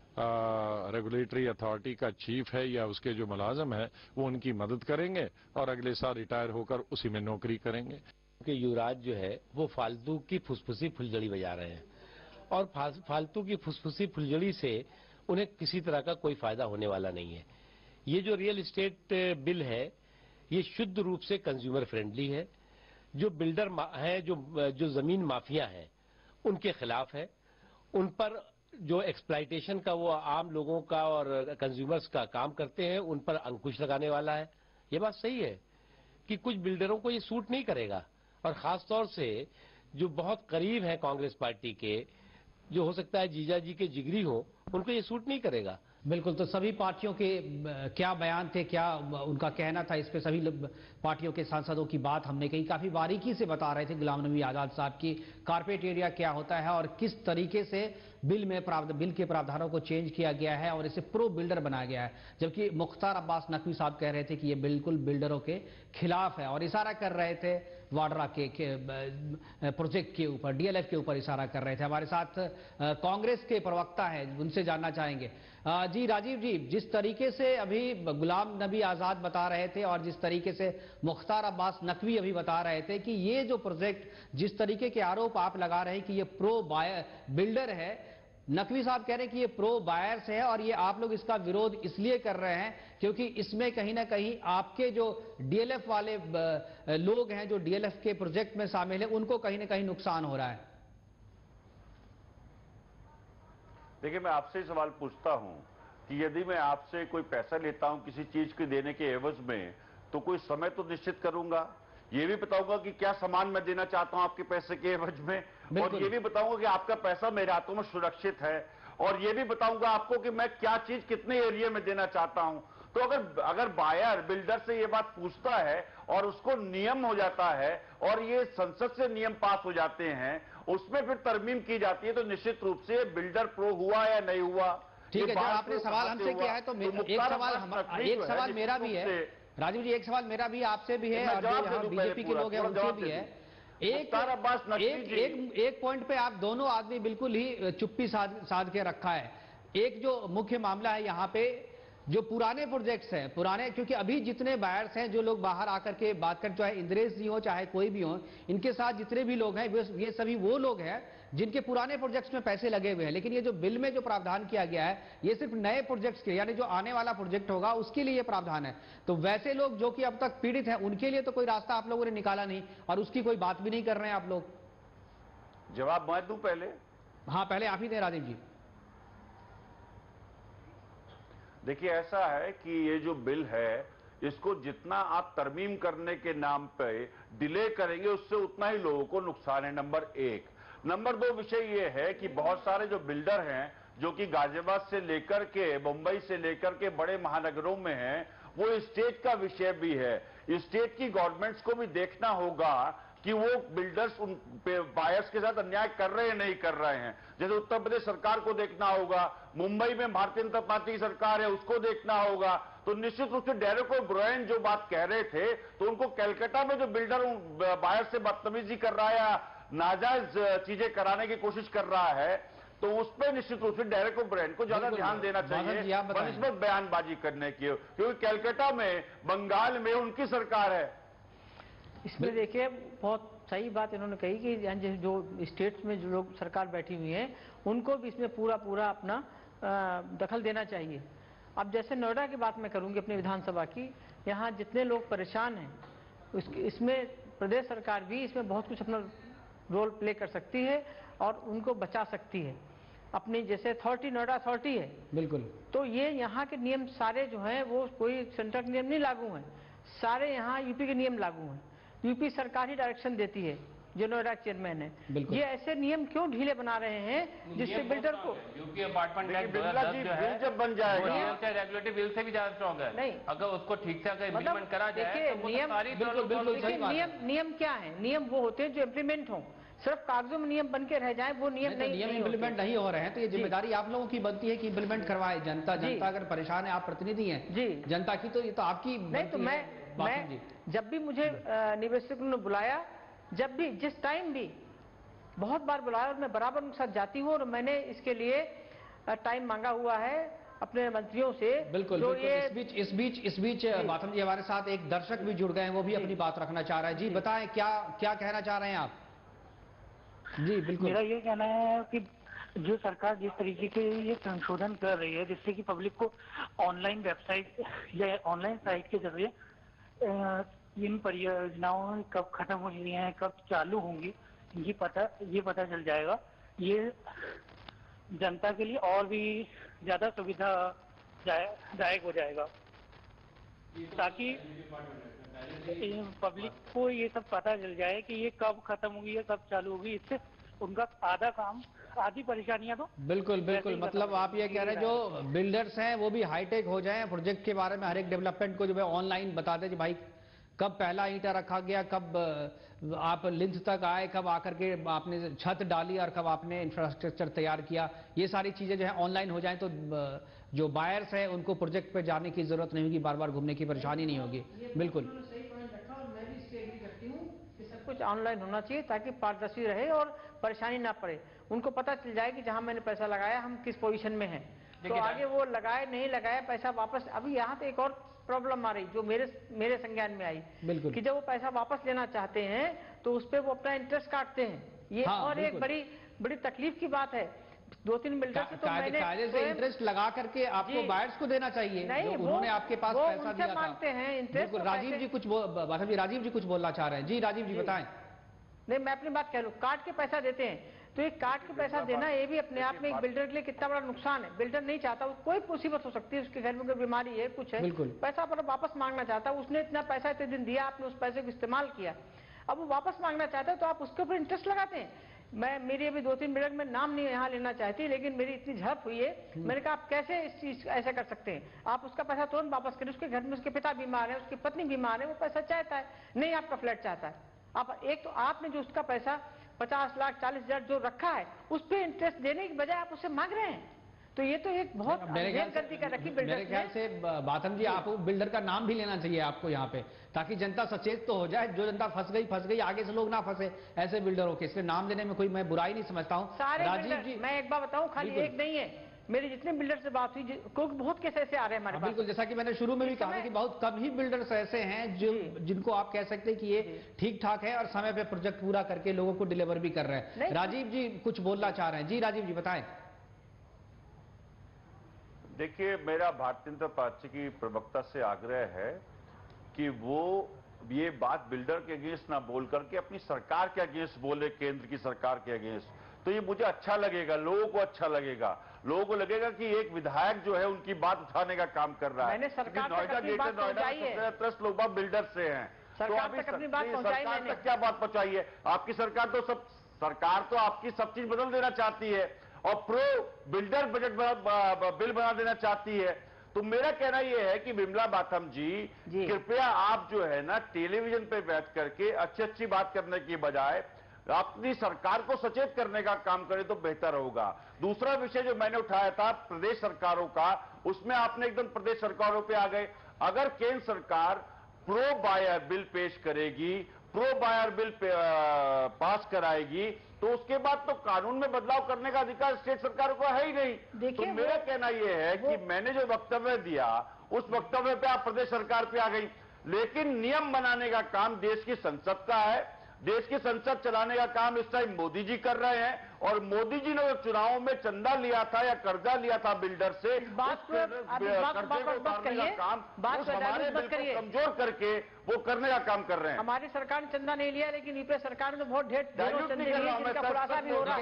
रेगुलेटरी अथॉरिटी का चीफ है या उसके जो मुलाजिम है वो उनकी मदद करेंगे और अगले साल रिटायर होकर उसी में नौकरी करेंगे। कि युवराज जो है वो फालतू की फुसफुसी फुलझड़ी बजा रहे हैं और फालतू की फुसफुसी फुलझड़ी से उन्हें किसी तरह का कोई फायदा होने वाला नहीं है। ये जो रियल एस्टेट बिल है ये शुद्ध रूप से कंज्यूमर फ्रेंडली है। जो बिल्डर हैं, जो जमीन माफिया हैं, उनके खिलाफ है। उन पर जो एक्सप्लाइटेशन का वो आम लोगों का और कंज्यूमर्स का काम करते हैं उन पर अंकुश लगाने वाला है। ये बात सही है कि कुछ बिल्डरों को ये सूट नहीं करेगा और खास तौर से जो बहुत करीब हैं कांग्रेस पार्टी के, जो हो सकता है जीजा जी के जिगरी हो, उनको ये सूट नहीं करेगा। बिल्कुल। तो सभी पार्टियों के क्या बयान थे, क्या उनका कहना था इस पे, सभी पार्टियों के सांसदों की बात हमने कही। काफी बारीकी से बता रहे थे गुलाम नबी आजाद साहब की कारपेट एरिया क्या होता है और किस तरीके से बिल के प्रावधानों को चेंज किया गया है और इसे प्रो बिल्डर बनाया गया है। जबकि मुख्तार अब्बास नकवी साहब कह रहे थे कि ये बिल्कुल बिल्डरों के खिलाफ है और इशारा कर रहे थे वाड्रा के प्रोजेक्ट के ऊपर, डीएलएफ के ऊपर इशारा कर रहे थे। हमारे साथ कांग्रेस के प्रवक्ता हैं, उनसे जानना चाहेंगे। जी राजीव जी, जिस तरीके से अभी गुलाम नबी आजाद बता रहे थे और जिस तरीके से मुख्तार अब्बास नकवी अभी बता रहे थे कि ये जो प्रोजेक्ट, जिस तरीके के आरोप आप लगा रहे हैं कि ये प्रो बायर बिल्डर है, नकवी साहब कह रहे हैं कि ये प्रो बायर्स है और ये आप लोग इसका विरोध इसलिए कर रहे हैं क्योंकि इसमें कहीं ना कहीं आपके जो डीएलएफ वाले लोग हैं, जो डीएलएफ के प्रोजेक्ट में शामिल है, उनको कहीं ना कहीं नुकसान हो रहा है। देखिए, मैं आपसे सवाल पूछता हूं कि यदि मैं आपसे कोई पैसा लेता हूं किसी चीज के देने के एवज में, तो कोई समय तो निश्चित करूंगा, ये भी बताऊंगा कि क्या सामान मैं देना चाहता हूं आपके पैसे के एवज में, और ये भी बताऊंगा कि आपका पैसा मेरे हाथों में सुरक्षित है, और ये भी बताऊंगा आपको कि मैं क्या चीज कितने एरिया में देना चाहता हूं। तो अगर बायर बिल्डर से ये बात पूछता है और उसको नियम हो जाता है और ये संसद से नियम पास हो जाते हैं, उसमें फिर तरमीम की जाती है, तो निश्चित रूप से बिल्डर प्रो हुआ या नहीं हुआ। ठीक है, जब आपने सवाल हमसे किया है तो एक सवाल मेरा भी है राजीव जी, एक सवाल मेरा भी आपसे भी है और जो यहाँ बीजेपी के लोग हैं उनसे भी है मुख्तार अब्बास नकवी जी एक पॉइंट पे आप दोनों आदमी बिल्कुल ही चुप्पी साध के रखा है। एक जो मुख्य मामला है यहाँ पे, जो पुराने प्रोजेक्ट्स हैं, पुराने, क्योंकि अभी जितने बायर्स हैं, जो लोग बाहर आकर के बात कर, चाहे इंद्रेश जी हो चाहे कोई भी हो, इनके साथ जितने भी लोग हैं ये सभी वो लोग हैं जिनके पुराने प्रोजेक्ट्स में पैसे लगे हुए हैं। लेकिन ये जो बिल में जो प्रावधान किया गया है, ये सिर्फ नए प्रोजेक्ट्स के, यानी जो आने वाला प्रोजेक्ट होगा उसके लिए ये प्रावधान है। तो वैसे लोग जो कि अब तक पीड़ित हैं, उनके लिए तो कोई रास्ता आप लोगों ने निकाला नहीं, और उसकी कोई बात भी नहीं कर रहे हैं आप लोग। जवाब मैं दूं पहले? हाँ, पहले आप ही दें राजीव जी। देखिए, ऐसा है कि ये जो बिल है, इसको जितना आप तरमीम करने के नाम पे डिले करेंगे, उससे उतना ही लोगों को नुकसान है, नंबर एक। नंबर दो विषय ये है कि बहुत सारे जो बिल्डर हैं, जो कि गाजियाबाद से लेकर के, मुंबई से लेकर के बड़े महानगरों में हैं, वो स्टेट का विषय भी है। स्टेट की गवर्नमेंट्स को भी देखना होगा कि वो बिल्डर्स उन बायर्स के साथ अन्याय कर रहे हैं नहीं कर रहे हैं। जैसे उत्तर प्रदेश सरकार को देखना होगा, मुंबई में भारतीय जनता पार्टी की सरकार है, उसको देखना होगा। तो निश्चित रूप से डेरेक ओब्रायन जो बात कह रहे थे, तो उनको कलकत्ता में जो बिल्डर बायर से बदतमीजी कर रहा है या नाजायज चीजें कराने की कोशिश कर रहा है, तो उस पर निश्चित रूप से डेरेक ओब्रायन को ज्यादा ध्यान देना चाहिए बनिस्बत बयानबाजी करने की, क्योंकि कलकत्ता में, बंगाल में उनकी सरकार है। इसमें देखिए, बहुत सही बात इन्होंने कही कि जो स्टेट्स में जो लोग सरकार बैठी हुई है, उनको भी इसमें पूरा अपना दखल देना चाहिए। अब जैसे नोएडा की बात मैं करूंगी अपनी विधानसभा की, यहाँ जितने लोग परेशान हैं, इसमें प्रदेश सरकार भी इसमें बहुत कुछ अपना रोल प्ले कर सकती है और उनको बचा सकती है। अपनी जैसे अथॉरिटी, नोएडा अथॉरिटी है, बिल्कुल, तो ये यहाँ के नियम सारे जो हैं वो कोई सेंटर के नियम नहीं लागू हैं, सारे यहाँ यूपी के नियम लागू हैं। यूपी सरकार ही डायरेक्शन देती है, जो नोएडा चेयरमैन है। ये ऐसे नियम क्यों ढीले बना रहे हैं जिससे बिल्डर को यूपी अपार्टमेंट बिल जब बन जाएगा, रेगुलेटरी बिल से भी ज्यादा स्ट्रॉन्ग है। नहीं, अगर उसको ठीक से अगर इम्प्लीमेंट करा जाए, देखिए नियम क्या है? नियम वो होते हैं जो इम्प्लीमेंट हो, सिर्फ कागजों में नियम बन के रह जाए वो नियम नहीं इम्प्लीमेंट नहीं हो रहे हैं। तो ये जिम्मेदारी आप लोगों की बनती है कि इम्प्लीमेंट करवाए। जनता अगर परेशान है, आप प्रतिनिधि हैं जी जनता की, तो ये तो आपकी नहीं। तो मैं जब भी मुझे निवेशकों ने बुलाया, जब भी जिस टाइम भी बहुत बार बुलाया, और मैं बराबर उनके साथ जाती हूँ, और मैंने इसके लिए टाइम मांगा हुआ है अपने मंत्रियों से। बिल्कुल, इस बीच बाथम जी हमारे साथ एक दर्शक भी जुड़ गए हैं, वो भी अपनी बात रखना चाह रहा है। जी बताएं, क्या कहना चाह रहे हैं आप? जी बिल्कुल, मेरा ये कहना है कि जो सरकार जिस तरीके के ये संशोधन कर रही है, जिससे कि पब्लिक को ऑनलाइन वेबसाइट या ऑनलाइन साइट के जरिए इन परियोजनाओं कब खत्म हो रही हैं, कब चालू होंगी, ये पता चल जाएगा। ये जनता के लिए और भी ज्यादा सुविधादायक हो जाएगा, ताकि पब्लिक को ये सब पता चल जाए कि ये कब खत्म होगी या कब चालू होगी। इससे उनका आधी परेशानियां तो बिल्कुल, मतलब आप ये कह रहे हैं जो बिल्डर्स हैं वो भी हाईटेक हो जाएं, प्रोजेक्ट के बारे में हर एक डेवलपमेंट को जो है ऑनलाइन बता दें कि भाई कब पहला ईंटा रखा गया, कब आप लिंथ तक आए, कब आकर के आपने छत डाली और कब आपने इंफ्रास्ट्रक्चर तैयार किया। ये सारी चीजें जो है ऑनलाइन हो जाएं, तो जो बायर्स हैं उनको प्रोजेक्ट पे जाने की जरूरत नहीं होगी, बार बार घूमने की परेशानी नहीं होगी। बिल्कुल सब कुछ ऑनलाइन होना चाहिए ताकि पारदर्शी रहे और परेशानी ना पड़े। उनको पता चल जाए कि जहां मैंने पैसा लगाया हम किस पोजीशन में हैं, तो आगे वो लगाए नहीं लगाए पैसा वापस। अभी यहाँ पे एक और प्रॉब्लम आ रही जो मेरे संज्ञान में आई कि जब वो पैसा वापस लेना चाहते हैं तो उस पर वो अपना इंटरेस्ट काटते हैं। ये और एक बड़ी तकलीफ की बात है। 2-3 बिल्डर से तो मैंने इंटरेस्ट लगा करके आपको बायर्स को देना चाहिए, नहीं उन्होंने आपके पास पैसा दिया था। मांगते हैं इंटरेस्ट। राजीव जी कुछ बोलना चाह रहे हैं। जी राजीव जी बताएं। नहीं, मैं अपनी बात कह लूं, काट के पैसा देते हैं, तो ये काट के पैसा देना ये भी अपने आप में एक बिल्डर के लिए कितना बड़ा नुकसान है। बिल्डर नहीं चाहता, कोई मुसीबत हो सकती है, उसके घर में कोई बीमारी है, कुछ है, पैसा पर वापस मांगना चाहता है। उसने इतना पैसा इतने दिन दिया, आपने उस पैसे को इस्तेमाल किया, अब वो वापस मांगना चाहता है, तो आप उसके ऊपर इंटरेस्ट लगाते हैं। मेरी अभी 2-3 बिल्डर में नाम नहीं यहाँ लेना चाहती, लेकिन मेरी इतनी झड़प हुई है, मैंने कहा आप कैसे इस चीज ऐसा कर सकते हैं? आप उसका पैसा तुरंत वापस करें। उसके घर में उसके पिता बीमार है, उसकी पत्नी बीमार है, वो पैसा चाहता है, नहीं आपका फ्लैट चाहता है। आप एक तो आपने जो उसका पैसा 50 लाख 40 हजार जो रखा है, उस पर इंटरेस्ट देने की बजाय आप उससे मांग रहे हैं, तो ये तो एक बहुत गलती कर रखी बिल्डर मेरे ख्याल से बाथम जी आपको बिल्डर का नाम भी लेना चाहिए आपको यहाँ पे, ताकि जनता सचेत तो हो जाए। जो जनता फंस गई, आगे से लोग ना फंसे ऐसे बिल्डरों के। इसलिए नाम लेने में कोई मैं बुराई नहीं समझता हूँ। सारे राजीव जी, मैं एक बार बताऊं, खाली एक नहीं है, मेरे जितने बिल्डर से बात हुई, क्योंकि बहुत केस ऐसे आ रहे हैं हमारे पास। बिल्कुल, जैसा कि मैंने शुरू में भी कहा कि बहुत कम ही बिल्डर्स ऐसे हैं जिनको आप कह सकते हैं कि ये ठीक ठाक है और समय पे प्रोजेक्ट पूरा करके लोगों को डिलीवर भी कर रहे हैं। राजीव जी कुछ बोलना चाह रहे हैं। जी राजीव जी बताएं। देखिए, मेरा भारतीय जनता पार्टी की प्रवक्ता से आग्रह है कि वो ये बात बिल्डर के अगेंस्ट ना बोल करके अपनी सरकार के अगेंस्ट बोले, केंद्र की सरकार के अगेंस्ट। तो ये मुझे अच्छा लगेगा, लोगों को अच्छा लगेगा। लोगों को लगेगा कि एक विधायक जो है उनकी बात उठाने का काम कर रहा है। मैंने सरकार नोएडा, ग्रेटर नोएडा में 17 लोग बात बिल्डर से हैं। सरकार तक अपनी बात पहुंचाई मैंने। सरकार तक क्या बात पहुंचाई है? आपकी सरकार तो आपकी सब चीज बदल देना चाहती है और प्रो बिल्डर बजट बिल बना देना चाहती है। तो मेरा कहना यह है कि विमला बाथम जी कृपया आप जो है ना टेलीविजन पे बैठ करके अच्छी बात करने की बजाय अपनी सरकार को सचेत करने का काम करें तो बेहतर होगा। दूसरा विषय जो मैंने उठाया था प्रदेश सरकारों का, उसमें आपने एकदम प्रदेश सरकारों पे आ गए। अगर केंद्र सरकार प्रो बायर बिल पेश करेगी, प्रो बायर बिल पास कराएगी, तो उसके बाद तो कानून में बदलाव करने का अधिकार स्टेट सरकारों को है ही नहीं। तो मेरा कहना यह है कि मैंने जो वक्तव्य दिया उस वक्तव्य पे आप प्रदेश सरकार पे आ गई, लेकिन नियम बनाने का काम देश की संसद का है। देश की संसद चलाने का काम इस टाइम मोदी जी कर रहे हैं और मोदी जी ने जो चुनावों में चंदा लिया था या कर्जा लिया था बिल्डर से, कर्जे को उतारने का काम उस हमारे बिल को कमजोर करके वो करने का काम कर रहे हैं। हमारी सरकार ने चंदा नहीं लिया, लेकिन यूपीए सरकार ने तो बहुत ढेर चंदे लिए, जिनका खुलासा भी हो रहा है।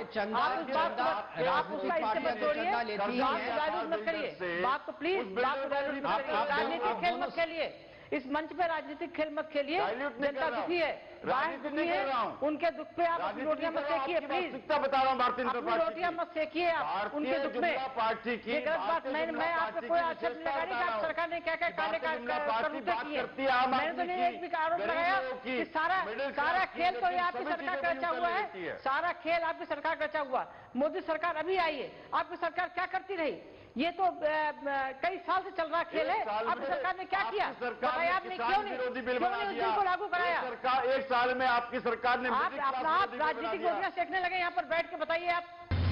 आप उसका इससे मत जोड़िए, बात मत करिए, बात को प्लीज राजनीतिक खेल मत खेलिए, इस मंच पे राजनीतिक खेल मत खेलिए। जनता दुखी है, बाहर दुखी है, उनके दुख पे आप अपनी रोटियां मत सेकिए प्लीज। बता रहा हूँ भारतीय जनता पार्टी, रोटियां मत सेकिए आप उनके दुख में। पार्टी की गलत बात, मैं आप पे कोई आक्षेप नहीं लगा रही कि आप सरकार ने क्या क्या काले करतूते किए। मैंने तो नहीं एक भी आरोप लगाया कि सारा खेल तो आपकी सरकार का रचा हुआ है, सारा खेल आपकी सरकार का रचा हुआ। मोदी सरकार अभी आई है, आपकी सरकार क्या करती रही? ये तो कई साल से चल रहा खेल है। आपकी सरकार ने क्या किया बताया आपने? क्यों नहीं उस बिल को लागू कराया? सरकार एक साल में आपकी सरकार ने आप राजनीतिक रोटियां सेकने लगे यहाँ पर बैठ के, बताइए आप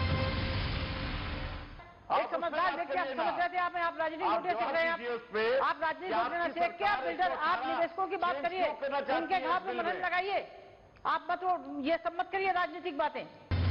एक समझदार व्यक्ति, आप समझ रहे थे आप राजनीतिक रोटियां सेक रहे हैं। आप राजनीतिक रोटियां सेक के आप बिल्डर, आप निवेशकों की बात करिए, उनके घाव में मरहम लगाइए। आप मत ये सब मत करिए राजनीतिक बातें।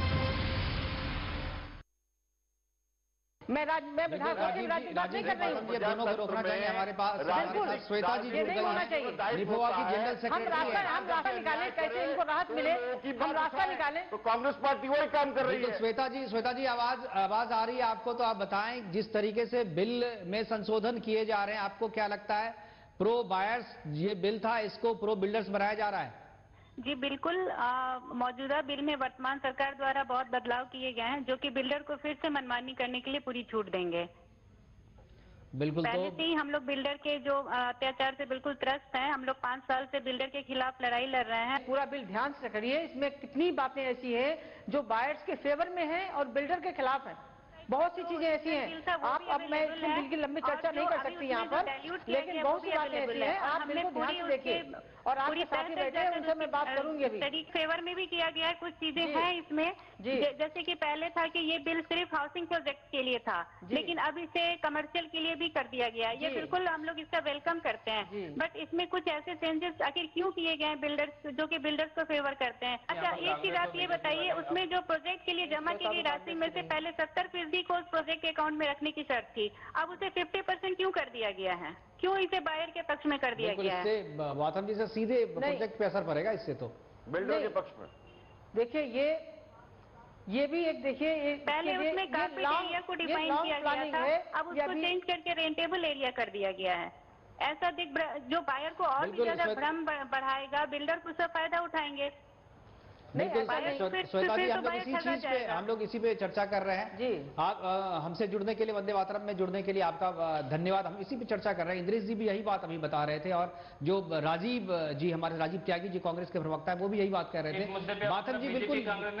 मैं विधायकों की राजनीतिक बात नहीं कर रही हूँ। ये दोनों को रोकना चाहिए। हमारे पास श्वेता जी जुड़ गई हैं, निफोआ की जनरल सेक्रेटरी हैं। हम रास्ता निकालें, कैसे इनको राहत मिले, हम रास्ता निकालें। तो कांग्रेस पार्टी वही काम कर रही है। श्वेता जी आवाज आ रही है आपको, तो आप बताएं जिस तरीके से बिल में संशोधन किए जा रहे हैं, आपको क्या लगता है? प्रो बायर्स ये बिल था, इसको प्रो बिल्डर्स बनाया जा रहा है? जी बिल्कुल, मौजूदा बिल में वर्तमान सरकार द्वारा बहुत बदलाव किए गए हैं जो कि बिल्डर को फिर से मनमानी करने के लिए पूरी छूट देंगे। बिल्कुल, पहले से ही हम लोग बिल्डर के जो अत्याचार से बिल्कुल त्रस्त हैं। हम लोग 5 साल से बिल्डर के खिलाफ लड़ाई लड़ रहे हैं। पूरा बिल ध्यान से करिए, इसमें कितनी बातें ऐसी है जो बायर्स के फेवर में है और बिल्डर के खिलाफ है। बहुत सी चीजें ऐसी हैं। आप अब मैं इसमें बिल की लंबी चर्चा नहीं कर सकती यहाँ पर, लेकिन बहुत सी बातें ऐसी हैं। आप बिल को ध्यान से देखिए और आपके साथी बैठे हैं, उनसे मैं बात करूंगी अभी। स्टडी फेवर में भी किया गया है, कुछ चीजें हैं इसमें, जैसे कि पहले था कि ये बिल सिर्फ हाउसिंग प्रोजेक्ट के लिए था, लेकिन अब इसे कमर्शियल के लिए भी कर दिया गया। ये बिल्कुल हम लोग इसका वेलकम करते हैं, बट इसमें कुछ ऐसे चेंजेस आखिर क्यों किए गए हैं बिल्डर्स, जो कि बिल्डर्स को फेवर करते हैं? अच्छा, एक चीज आप ये बताइए, उसमें जो प्रोजेक्ट के लिए जमा की गई राशि में से पहले 70% को उस प्रोजेक्ट के अकाउंट में रखने की शर्त थी, अब उसे 50% क्यों कर दिया गया है? क्यों इसे बायर के पक्ष में कर दिया गया है? इससे बाथम जी से सीधे प्रोजेक्ट पे असर पड़ेगा इससे, तो बिल्डर के पक्ष में। देखिए ये भी एक, देखिए पहले उसमें कार्पेट एरिया को डिफाइन किया गया था, अब उसको चेंज करके रेंटेबल एरिया कर दिया गया है। ऐसा जो बायर को और भी ज्यादा भ्रम बढ़ाएगा, बिल्डर को उसका फायदा उठाएंगे। बिल्कुल श्वेता जी, हम लोग इसी पे चर्चा कर रहे हैं जी। आप हमसे जुड़ने के लिए, वंदे मातरम में जुड़ने के लिए आपका धन्यवाद। हम इसी पे चर्चा कर रहे हैं। इंद्रेश जी भी यही बात अभी बता रहे थे, और जो राजीव जी, हमारे राजीव त्यागी जी कांग्रेस के प्रवक्ता है, वो भी यही बात कर रहे थे। माथुर जी बिल्कुल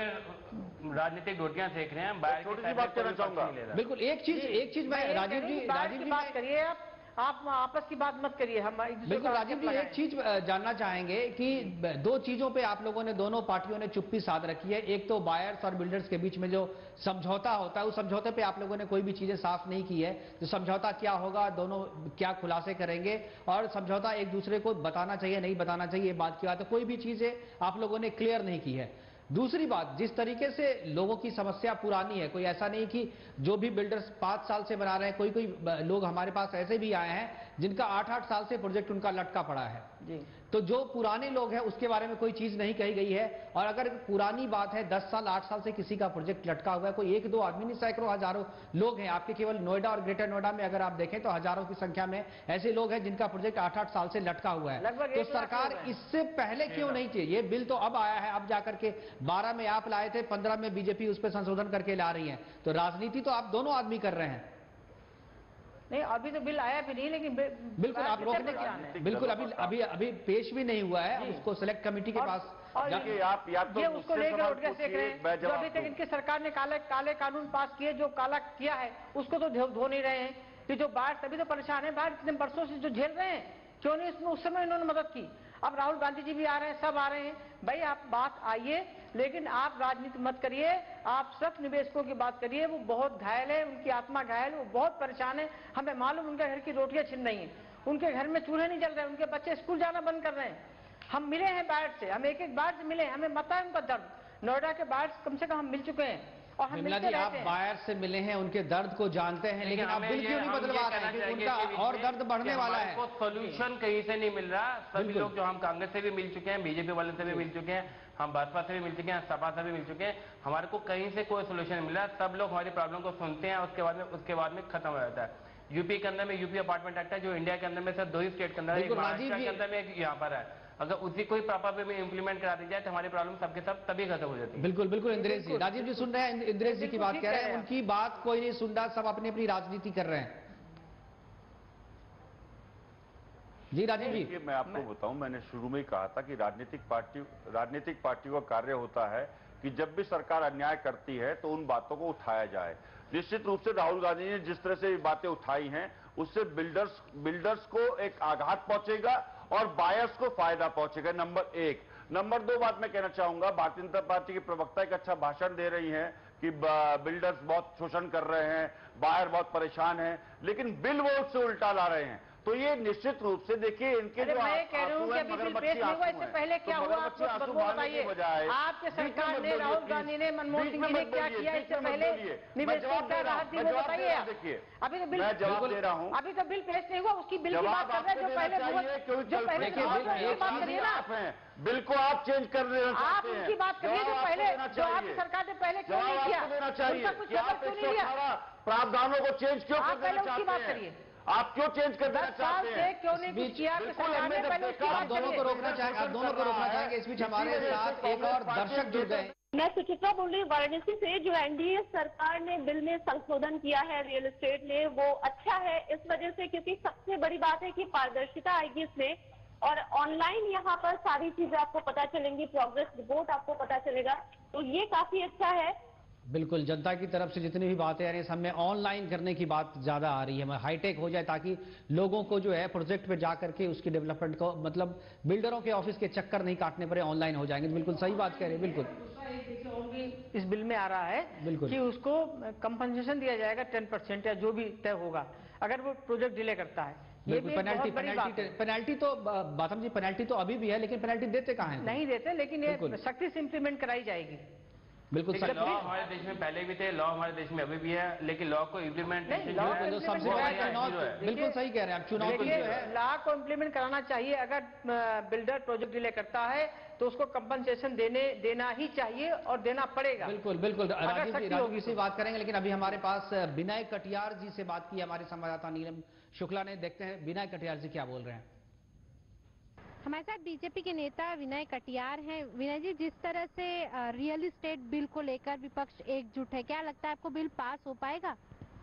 राजनीतिक रोटियां सेक रहे हैं। छोटी सी बात करना चाहूंगा। बिल्कुल एक चीज मैं राजीव जी बात करिए, आप आपस की बात मत करिए। हम बिल्कुल राजीव जी एक चीज जानना चाहेंगे कि दो चीजों पे आप लोगों ने, दोनों पार्टियों ने चुप्पी साध रखी है। एक तो बायर्स और बिल्डर्स के बीच में जो समझौता होता है, उस समझौते पे आप लोगों ने कोई भी चीजें साफ नहीं की है। तो समझौता क्या होगा, दोनों क्या खुलासे करेंगे, और समझौता एक दूसरे को बताना चाहिए नहीं बताना चाहिए, ये बात की बात है। कोई भी चीजें आप लोगों ने क्लियर नहीं की है। दूसरी बात, जिस तरीके से लोगों की समस्या पुरानी है, कोई ऐसा नहीं कि जो भी बिल्डर्स 5 साल से बना रहे हैं, कोई लोग हमारे पास ऐसे भी आए हैं जिनका 8-8 साल से प्रोजेक्ट उनका लटका पड़ा है जी। तो जो पुराने लोग हैं उसके बारे में कोई चीज नहीं कही गई है। और अगर पुरानी बात है, 10 साल 8 साल से किसी का प्रोजेक्ट लटका हुआ है, कोई एक दो आदमी नहीं, सैकड़ों हजारों लोग हैं। आपके केवल नोएडा और ग्रेटर नोएडा में अगर आप देखें तो हजारों की संख्या में ऐसे लोग हैं जिनका प्रोजेक्ट 8-8 साल से लटका हुआ है। तो सरकार इससे पहले क्यों नहीं चाहिए? ये बिल तो अब आया है, अब जाकर के 12 में आप लाए थे, 15 में बीजेपी उस पर संशोधन करके ला रही है। तो राजनीति तो आप दोनों आदमी कर रहे हैं। नहीं, अभी तो बिल आया भी नहीं, लेकिन बिल्कुल आप रोकने के, बिल्कुल अभी पेश भी नहीं हुआ है, उसको सेलेक्ट कमिटी के पास जाके आप या तो ये उसको लेकर उठ के सेक रहे हैं। जो अभी तक इनकी सरकार ने काले कानून पास किए, जो काला किया है उसको तो धो नहीं रहे हैं। कि जो बाढ़, तभी तो परेशान है, बाढ़ इतने बरसों से जो झेल रहे हैं, क्यों नहीं उसमें उस समय इन्होंने मदद की? अब राहुल गांधी जी भी आ रहे हैं, सब आ रहे हैं। भाई आप बात आइए, लेकिन आप राजनीति मत करिए। आप सब निवेशकों की बात करिए। वो बहुत घायल है, उनकी आत्मा घायल, वो बहुत परेशान है। हमें मालूम उनके घर की रोटियां छिन रही हैं, उनके घर में चूल्हे नहीं जल रहे, उनके बच्चे स्कूल जाना बंद कर रहे हैं। हम मिले हैं बाढ़ से, हम एक बाढ़ से मिले, हमें पता है उनका दर्द। नोएडा के बाढ़ कम से कम हम मिल चुके हैं, और हम मिलते रहते हैं। आप बायर से मिले हैं, उनके दर्द को जानते हैं, लेकिन आप बिल क्यों नहीं बदलवा रहे हैं? उनका और दर्द बढ़ने वाला है। सोल्यूशन कहीं से नहीं मिल रहा। सभी लोग, जो हम कांग्रेस से भी मिल चुके हैं, बीजेपी वाले से भी मिल चुके हैं, हम भाजपा से भी मिल चुके हैं, सपा से भी मिल चुके हैं, हमारे को कहीं से कोई सोल्यूशन नहीं मिल रहा। सब लोग हमारी प्रॉब्लम को सुनते हैं, उसके बाद में खत्म हो जाता है। यूपी के अंदर में यूपी अपार्टमेंट एक्ट है, जो इंडिया के अंदर में सिर्फ 2 ही स्टेट के अंदर है, महाराष्ट्र के अंदर में, एक यहाँ पर है। अगर उसी को ही प्रॉपर वे में इंप्लीमेंट करा दी जाए तो हमारी प्रॉब्लम सबके सब तभी खत्म हो जाती है। बिल्कुल इंद्रेश जी, राजीव जी सुन रहे हैं, इंद्रेश जी की बात कह रहे हैं, उनकी बात कोई नहीं सुन रहा, सब अपनी अपनी राजनीति कर रहे हैं। जी राजीव जी, मैं आपको बताऊं, मैंने शुरू में ही कहा था कि राजनीतिक पार्टियों का कार्य होता है कि जब भी सरकार अन्याय करती है तो उन बातों को उठाया जाए। निश्चित रूप से राहुल गांधी ने जिस तरह से ये बातें उठाई हैं, उससे बिल्डर्स को एक आघात पहुंचेगा और बायर्स को फायदा पहुंचेगा, नंबर 1। नंबर 2 बात मैं कहना चाहूंगा, भारतीय जनता पार्टी के प्रवक्ता एक अच्छा भाषण दे रही हैं कि बिल्डर्स बहुत शोषण कर रहे हैं, बायर बहुत परेशान हैं, लेकिन बिल वो उससे उल्टा ला रहे हैं। तो ये निश्चित रूप से देखिए, इनके जो मैं कह रही हूं कि अभी बिल पेश नहीं हुआ, इससे पहले क्या हुआ आपको बताइए। आपके सरकार ने, राहुल गांधी ने, मनमोहन सिंह जी ने क्या किया इससे पहले निवेशकों का राहत दी, वो बताइए आप। अभी तो बिल, मैं जवाब दे रहा हूं, अभी तो बिल पेश नहीं हुआ, उसकी बिल की बात कर रहे हैं जो पहले बात करिए ना, बिल को आप चेंज कर रहे हैं, आप उनकी बात करिए जो पहले, जो आपकी सरकार ने पहले क्यों नहीं किया, देना चाहिए। कुछ खबर क्यों नहीं लिया? प्रावधानों को चेंज क्यों कर देना चाहते हैं? आप क्यों चेंज कर देना चाहते हैं? क्यों नहीं कुछ किया? आप दोनों को रोकना चाहेंगे। इस बीच हमारे साथ एक और दर्शक जुड़ गए। मैं सुचित्रा बोल रही हूँ वाराणसी से। जो एनडीए सरकार ने बिल में संशोधन किया है रियल एस्टेट में, वो अच्छा है इस वजह से क्योंकि सबसे बड़ी बात है कि पारदर्शिता आएगी इसमें, और ऑनलाइन यहाँ पर सारी चीजें आपको पता चलेंगी, प्रोग्रेस रिपोर्ट आपको पता चलेगा, तो ये काफी अच्छा है। बिल्कुल, जनता की तरफ से जितनी भी बातें आ रही हैं, सब में ऑनलाइन करने की बात ज्यादा आ रही है, हाईटेक हो जाए ताकि लोगों को जो है प्रोजेक्ट पे जा करके उसकी डेवलपमेंट को, मतलब बिल्डरों के ऑफिस के चक्कर नहीं काटने पड़े, ऑनलाइन हो जाएंगे। बिल्कुल सही बात कह रहे हैं। बिल्कुल इस बिल में आ रहा है बिल्कुल कि उसको कंपनसेशन दिया जाएगा 10% या जो भी तय होगा अगर वो प्रोजेक्ट डिले करता है। ये भी पेनल्टी तो बातम जी, पेनल्टी तो अभी भी है, लेकिन पेनल्टी देते कहाँ हैं? नहीं देते, लेकिन ये सख्ती से इंप्लीमेंट कराई जाएगी। बिल्कुल, लॉ हमारे देश में पहले भी थे, लॉ हमारे देश में अभी भी है, लेकिन लॉ को इम्प्लीमेंट सबसे बिल्कुल सही कह रहे हैं आप। चुनाव लॉ को इम्प्लीमेंट कराना चाहिए। अगर बिल्डर प्रोजेक्ट डिले करता है तो उसको कंपनसेशन देना ही चाहिए और देना पड़ेगा। बिल्कुल राजीव जी से बात करेंगे, लेकिन अभी हमारे पास विनय कटियार जी से बात की हमारे संवाददाता नीलम शुक्ला ने। देखते हैं विनय कटियार जी क्या बोल रहे हैं। हमारे साथ बीजेपी के नेता विनय कटियार हैं। विनय जी, जिस तरह से रियल एस्टेट बिल को लेकर विपक्ष एकजुट है, क्या लगता है आपको बिल पास हो पाएगा?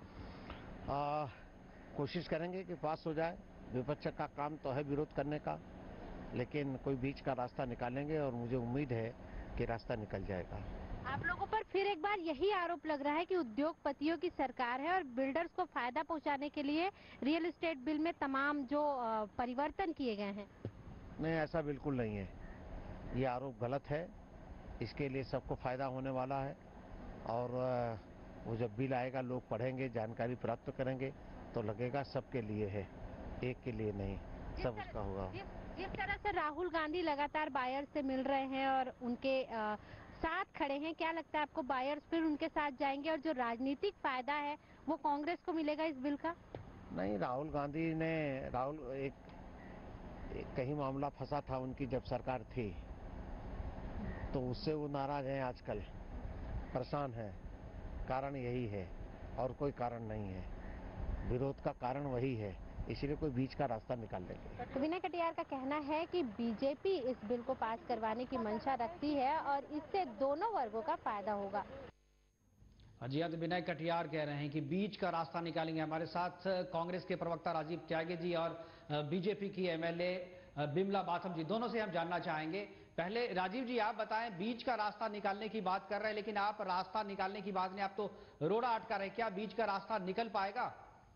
कोशिश करेंगे कि पास हो जाए। विपक्ष का काम तो है विरोध करने का, लेकिन कोई बीच का रास्ता निकालेंगे और मुझे उम्मीद है कि रास्ता निकल जाएगा। आप लोगों पर फिर एक बार यही आरोप लग रहा है कि उद्योगपतियों की सरकार है और बिल्डर्स को फायदा पहुंचाने के लिए रियल एस्टेट बिल में तमाम जो परिवर्तन किए गए हैं। नहीं, ऐसा बिल्कुल नहीं है। ये आरोप गलत है। इसके लिए सबको फायदा होने वाला है और वो जब बिल आएगा लोग पढ़ेंगे, जानकारी प्राप्त करेंगे तो लगेगा सबके लिए है, एक के लिए नहीं, सब उसका होगा। जिस तरह से राहुल गांधी लगातार बायर्स से मिल रहे हैं और उनके साथ खड़े हैं, क्या लगता है आपको बायर्स फिर उनके साथ जाएंगे और जो राजनीतिक फायदा है वो कांग्रेस को मिलेगा इस बिल का? नहीं, राहुल गांधी ने एक कहीं मामला फंसा था उनकी जब सरकार थी, तो उससे वो नाराज हैं, आजकल परेशान है। कारण यही है और कोई कारण नहीं है। विरोध का कारण वही है, इसलिए कोई बीच का रास्ता निकाल लेंगे। विनय कटियार का कहना है कि बीजेपी इस बिल को पास करवाने की मंशा रखती है और इससे दोनों वर्गों का फायदा होगा। जी हाँ, तो विनय कटियार कह रहे हैं कि बीच का रास्ता निकालेंगे। हमारे साथ कांग्रेस के प्रवक्ता राजीव त्यागी जी और बीजेपी की एमएलए बिमला बाथम जी, दोनों से हम जानना चाहेंगे। पहले राजीव जी, आप बताएं, बीच का रास्ता निकालने की बात कर रहे हैं, लेकिन आप रास्ता निकालने की बात नहीं, आप तो रोड़ा अटका रहे, क्या बीच का रास्ता निकल पाएगा?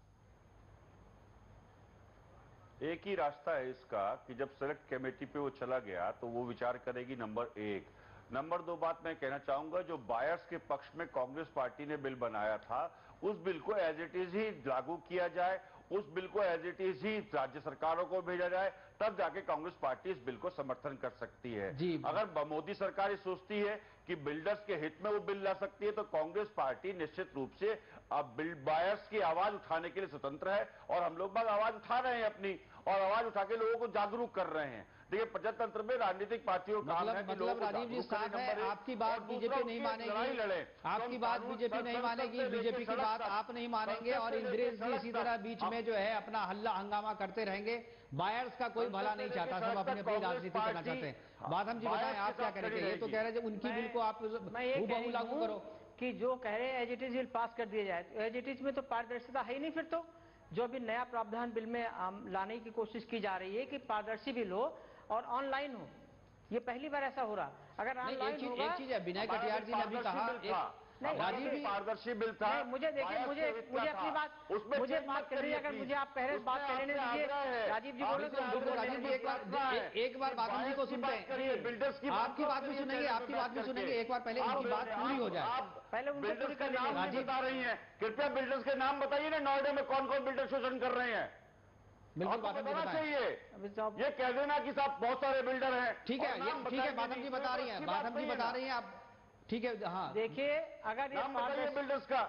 एक ही रास्ता है इसका कि जब सेलेक्ट कमेटी पे वो चला गया तो वो विचार करेगी, नंबर 1। नंबर 2 बात मैं कहना चाहूंगा, जो बायर्स के पक्ष में कांग्रेस पार्टी ने बिल बनाया था, उस बिल को एज इट इज ही लागू किया जाए, उस बिल को एज इट इज ही राज्य सरकारों को भेजा जाए, तब जाके कांग्रेस पार्टी इस बिल को समर्थन कर सकती है। अगर मोदी सरकार ये सोचती है कि बिल्डर्स के हित में वो बिल ला सकती है, तो कांग्रेस पार्टी निश्चित रूप से अब बायर्स की आवाज उठाने के लिए स्वतंत्र है और हम लोग बाग आवाज उठा रहे हैं अपनी, और आवाज उठा के लोगों को जागरूक कर रहे हैं। देखिए, प्रजातंत्र में राजनीतिक पार्टियों का काम है कि लोगों को राजीव जी साफ है, आपकी बात बीजेपी नहीं मानेगी, आपकी बात बीजेपी नहीं मानेगी, बीजेपी की बात आप नहीं मानेंगे और इंद्रेश जी इसी तरह बीच में जो है अपना हल्ला हंगामा करते रहेंगे। बायर्स का कोई भला नहीं चाहता, सब अपनी अपनी राजनीति करना चाहते हैं। बाथम जी बताएं, आप क्या करेंगे? ये तो कह रहे हैं उनकी बिल को आप हूबहू लागू करो। कि जो कह रहे हैं as it is bill pass कर दिया जाए, तो एज इट इज में तो पारदर्शिता है ही नहीं। फिर तो जो भी नया प्रावधान बिल में लाने की कोशिश की जा रही है कि पारदर्शी बिल हो और ऑनलाइन हो, ये पहली बार ऐसा हो रहा। अगर ऑनलाइन होगा, एक चीज है, विनय कटियार जी ने अभी कहा, राजीव जी पारदर्शी बिल था। मुझे देखिए, मुझे अपनी बात, मुझे बात करनी है। अगर मुझे आप पहले बात करने दीजिए, राजीव जी बोलो। राजीव जी एक बार बाथम जी को सुनते हैं, बिल्डर्स की आपकी बात भी सुनेंगे, आपकी बात भी सुनेंगे, एक बार पहले उनकी बात पूरी हो जाए। पहले बिल्डर्स के नाम बता रही हैं, कृपया बिल्डर्स के नाम बताइए ना, नोएडा में कौन कौन बिल्डर शोषण कर रहे हैं। बिल्कुल बताना चाहिए, ये कह देना कि साहब बहुत सारे बिल्डर हैं। ठीक है, ठीक है, बाथम जी बता रही हैं, बाथम जी बता रही हैं आप, ठीक है। हाँ, देखिए, अगर ये बिल्डर्स का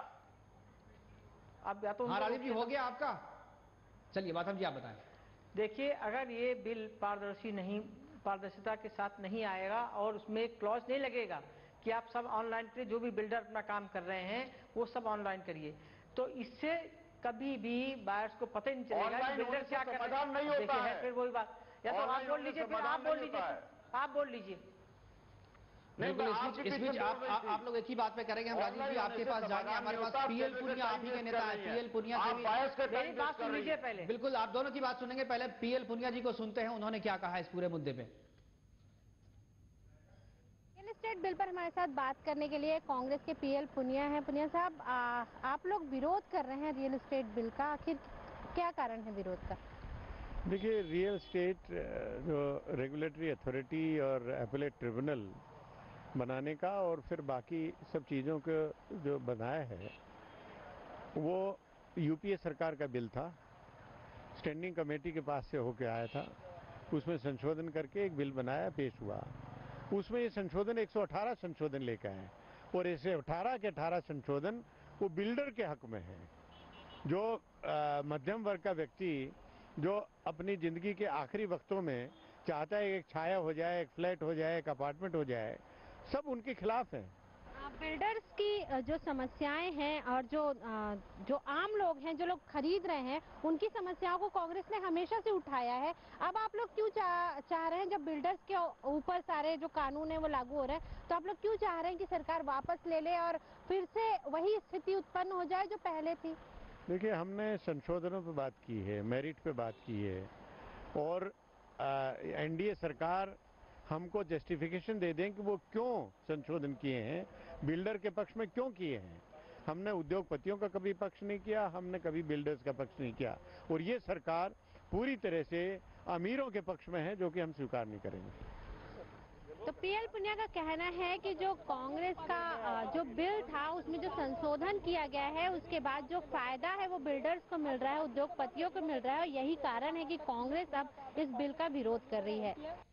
आप या तो राजीव जी हो गया आपका, चलिए बाथम जी आप बताएं। देखिए, अगर ये बिल पारदर्शिता के साथ नहीं आएगा और उसमें एक क्लॉज नहीं लगेगा कि आप सब ऑनलाइन करिए, जो भी बिल्डर अपना काम कर रहे हैं वो सब ऑनलाइन करिए, तो इससे कभी भी बायर्स को पता ही नहीं चलेगा कि बिल्डर क्या कर रहे हैं। नहीं होता है। फिर वही बात, या तो आप बोल लीजिए, फिर आप बोल लीजिए, आप बोल लीजिए। इस बीच आप लोग एक ही बात पे करेंगे। हम राजीव जी आपके पास जाएंगे, हमारे पास पीएल पुनिया आप ही के नेता है, पीएल पुनिया से मेरी बात सुन लीजिए पहले। बिल्कुल, आप दोनों की बात सुनेंगे, पहले पीएल पुनिया जी को सुनते हैं, उन्होंने क्या कहा इस पूरे मुद्दे पे। रियल एस्टेट बिल पर हमारे साथ बात करने के लिए कांग्रेस के पीएल पुनिया हैं। पुनिया साहब, आप लोग विरोध कर रहे हैं रियल एस्टेट बिल का, आखिर क्या कारण है विरोध का? देखिए, रियल एस्टेट जो रेगुलेटरी अथॉरिटी और एपेलेट ट्रिब्यूनल बनाने का और फिर बाकी सब चीज़ों को जो बनाया है, वो यूपीए सरकार का बिल था, स्टैंडिंग कमेटी के पास से होके आया था, उसमें संशोधन करके एक बिल बनाया, पेश हुआ। उसमें ये संशोधन 118 संशोधन लेकर आए और ऐसे 18 के 18 संशोधन वो बिल्डर के हक में है। जो मध्यम वर्ग का व्यक्ति जो अपनी ज़िंदगी के आखिरी वक्तों में चाहता है एक छाया हो जाए, एक फ्लैट हो जाए, एक अपार्टमेंट हो जाए, सब उनके खिलाफ है। बिल्डर्स की जो समस्याएं हैं और जो आम लोग हैं, जो लोग खरीद रहे हैं, उनकी समस्याओं को कांग्रेस ने हमेशा से उठाया है। अब आप लोग क्यों चाह रहे हैं, जब बिल्डर्स के ऊपर सारे जो कानून है वो लागू हो रहे हैं, तो आप लोग क्यों चाह रहे हैं कि सरकार वापस ले ले और फिर से वही स्थिति उत्पन्न हो जाए जो पहले थी? देखिए, हमने संशोधनों पे बात की है, मेरिट पे बात की है, और एनडीए सरकार हमको जस्टिफिकेशन दे दें कि वो क्यों संशोधन किए हैं, बिल्डर के पक्ष में क्यों किए हैं। हमने उद्योगपतियों का कभी पक्ष नहीं किया, हमने कभी बिल्डर्स का पक्ष नहीं किया, और ये सरकार पूरी तरह से अमीरों के पक्ष में है, जो कि हम स्वीकार नहीं करेंगे। तो पीएल पुनिया का कहना है कि जो कांग्रेस का जो बिल था उसमें जो संशोधन किया गया है, उसके बाद जो फायदा है वो बिल्डर्स को मिल रहा है, उद्योगपतियों को मिल रहा है, और यही कारण है कि कांग्रेस अब इस बिल का विरोध कर रही है।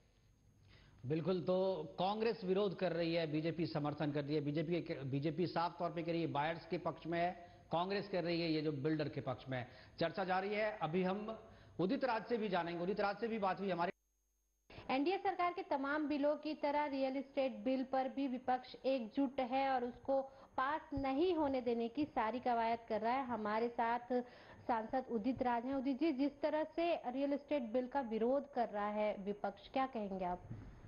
बिल्कुल, तो कांग्रेस विरोध कर रही है, बीजेपी समर्थन कर रही है। बीजेपी साफ तौर पे कह रही है बायर्स के पक्ष में है, कांग्रेस कर रही है ये जो बिल्डर के पक्ष में है। चर्चा जारी है। अभी हम उदित राज से भी जानेंगे, उदित राज से भी बात हुई हमारी। एनडीए सरकार के तमाम बिलों की तरह रियल एस्टेट बिल पर भी विपक्ष एकजुट है और उसको पास नहीं होने देने की सारी कवायद कर रहा है। हमारे साथ सांसद उदित राज हैं। उदित जी, जिस तरह से रियल एस्टेट बिल का विरोध कर रहा है विपक्ष, क्या कहेंगे आप?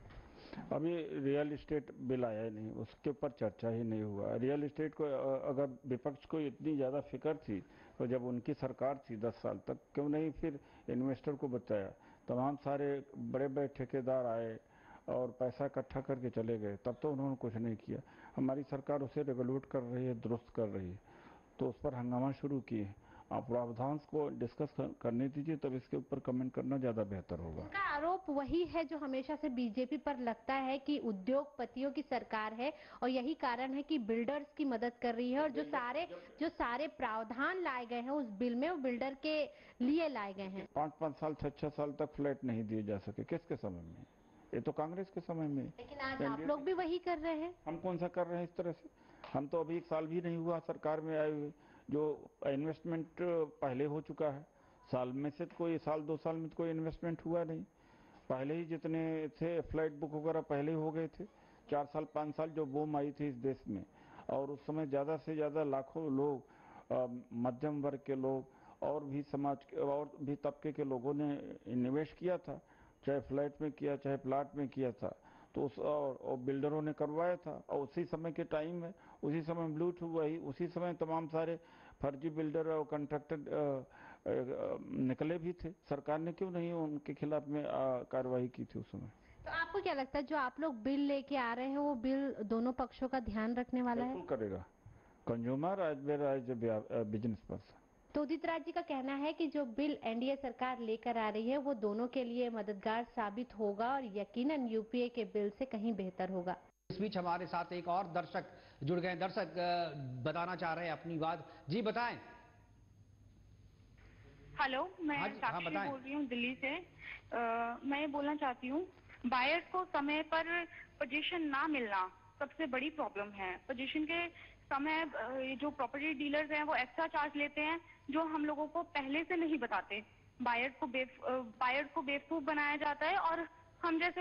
अभी रियल एस्टेट बिल आया ही नहीं, उसके ऊपर चर्चा ही नहीं हुआ। रियल एस्टेट को अगर विपक्ष को इतनी ज़्यादा फिक्र थी तो जब उनकी सरकार थी 10 साल तक, क्यों नहीं फिर इन्वेस्टर को बचाया। तमाम सारे बड़े बड़े ठेकेदार आए और पैसा इकट्ठा करके चले गए, तब तो उन्होंने कुछ नहीं किया। हमारी सरकार उसे रेगुलेट कर रही है, दुरुस्त कर रही है, तो उस पर हंगामा शुरू किए। आप प्रावधान को डिस्कस करने दीजिए, तब इसके ऊपर कमेंट करना ज़्यादा बेहतर होगा। उनका आरोप वही है जो हमेशा से बीजेपी पर लगता है कि उद्योगपतियों की सरकार है और यही कारण है कि बिल्डर्स की मदद कर रही है, और जो सारे प्रावधान लाए गए हैं उस बिल में वो बिल्डर के लिए लाए गए हैं। 5-5 साल 6-6 साल तक फ्लैट नहीं दिए जा सके, किसके समय में? ये तो कांग्रेस के समय में। लेकिन आज आप लोग भी वही कर रहे हैं। हम कौन सा कर रहे हैं इस तरह से? हम तो अभी 1 साल भी नहीं हुआ सरकार में आए हुए, जो इन्वेस्टमेंट पहले हो चुका है। साल में से कोई साल 2 साल में तो कोई इन्वेस्टमेंट हुआ नहीं। पहले ही जितने थे फ्लैट बुक वगैरह पहले हो गए थे। 4 साल 5 साल जो बूम आई थी इस देश में, और उस समय ज़्यादा से ज़्यादा लाखों लोग, मध्यम वर्ग के लोग और भी समाज के और भी तबके के लोगों ने निवेश किया था, चाहे फ्लैट में किया चाहे प्लाट में किया था, तो और बिल्डरों ने करवाया था। और उसी समय के टाइम में, उसी समय ब्लूट हुआ ही, उसी समय तमाम सारे फर्जी बिल्डर और कॉन्ट्रैक्टर निकले भी थे। सरकार ने क्यों नहीं उनके खिलाफ में कार्रवाई की थी उस समय? तो आपको क्या लगता है जो आप लोग बिल लेके आ रहे हैं वो बिल दोनों पक्षों का ध्यान रखने वाला है? बिल्कुल करेगा, consumer as well as business person. तो उदित राज जी का कहना है कि जो बिल एनडीए सरकार लेकर आ रही है वो दोनों के लिए मददगार साबित होगा और यकीनन यूपीए के बिल से कहीं बेहतर होगा। इस बीच हमारे साथ एक और दर्शक जुड़ गए। दर्शक बताना चाह रहे हैं अपनी बात। जी बताएं। हेलो, मैं साक्षी बोल रही हूँ दिल्ली से। मैं ये बोलना चाहती हूँ, बायर्स को समय पर पोजीशन ना मिलना सबसे बड़ी प्रॉब्लम है। पोजीशन के समय जो प्रॉपर्टी डीलर्स हैं वो एक्स्ट्रा चार्ज लेते हैं, जो हम लोगों को पहले से नहीं बताते। बायर्स को बेवकूफ बनाया जाता है और हम जैसे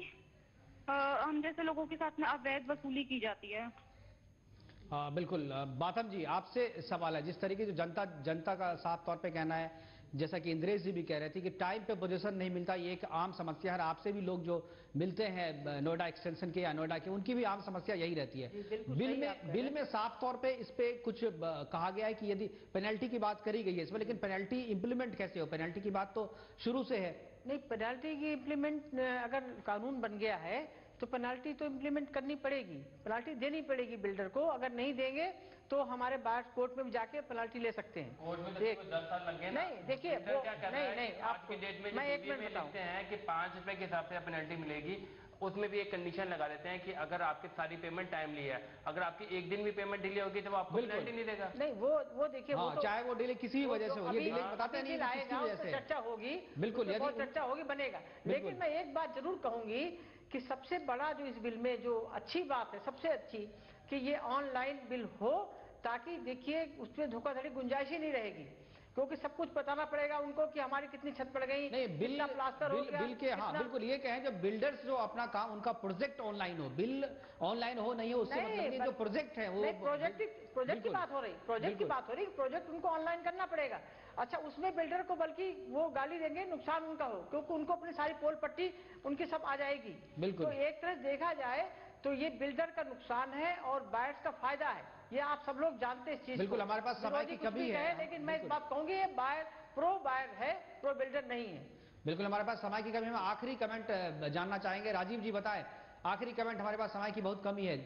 लोगों के साथ में अवैध वसूली की जाती है। बिल्कुल। बाथम जी, आपसे सवाल है। जिस तरीके से जनता का साफ तौर पे कहना है, जैसा कि इंद्रेश जी भी कह रहे थे कि टाइम पे पोजीशन नहीं मिलता, ये एक आम समस्या है। आपसे भी लोग जो मिलते हैं नोएडा एक्सटेंशन के या नोएडा के, उनकी भी आम समस्या यही रहती है। बिल में साफ तौर पे इस पे कुछ कहा गया है कि यदि पेनल्टी की बात करी गई है इसमें, लेकिन पेनल्टी इंप्लीमेंट कैसे हो? पेनल्टी की बात तो शुरू से है। नहीं, पेनल्टी की इम्प्लीमेंट अगर कानून बन गया है तो पेनल्टी तो इम्प्लीमेंट करनी पड़ेगी, पेनल्टी देनी पड़ेगी बिल्डर को। अगर नहीं देंगे तो हमारे बाहर कोर्ट में भी जाके पेनल्टी ले सकते हैं। कोर्ट में तो 10 साल लग गए ना। नहीं, देखिए वो नहीं आपकी डेट में मैं एक मिनट लिखते हैं कि 5 रुपए के हिसाब से पेनल्टी मिलेगी, उसमें भी एक कंडीशन लगा देते हैं कि अगर आपकी सारी पेमेंट टाइमली है, अगर आपकी एक दिन भी पेमेंट डिले होगी तो वो आपको पेनल्टी नहीं देगा। नहीं, वो देखिए, वो चाहे वो डिले किसी भी वजह से हो, ये डिले बताते नहीं किसकी वजह से चर्चा होगी। बिल्कुल, बहुत चर्चा होगी, बनेगा। लेकिन मैं एक बात जरूर कहूंगी कि सबसे बड़ा जो इस बिल में जो अच्छी बात है, सबसे अच्छी, कि ये ऑनलाइन बिल हो, ताकि देखिए उसमें धोखाधड़ी गुंजाइश ही नहीं रहेगी। क्योंकि सब कुछ बताना पड़ेगा उनको कि हमारी कितनी छत पड़ गई, नहीं बिल कितना प्लास्टर हो गया, बिल के हाँ बिल्कुल ये कहें जो बिल्डर्स जो अपना काम उनका प्रोजेक्ट ऑनलाइन हो, बिल ऑनलाइन हो नहीं हो उससे मतलब नहीं, जो प्रोजेक्ट है वो प्रोजेक्ट की बात हो रही, प्रोजेक्ट उनको ऑनलाइन करना पड़ेगा। अच्छा, उसमें बिल्डर को बल्कि वो गाली देंगे, नुकसान उनका हो, क्योंकि उनको अपनी सारी पोल पट्टी उनकी सब आ जाएगी। बिल्कुल। तो एक तरह देखा जाए तो ये बिल्डर का नुकसान है और बायर्स का फायदा है, ये आप सब लोग जानते हैं इस चीज। बिल्कुल, हमारे पास समय की कमी है, लेकिन मैं इस बात कहूंगी ये प्रो बायर है, प्रो बिल्डर नहीं है। बिल्कुल, हमारे पास समय की कमी। हम आखिरी कमेंट जानना चाहेंगे, राजीव जी बताएं, आखिरी कमेंट, हमारे पास समय की बहुत कमी है।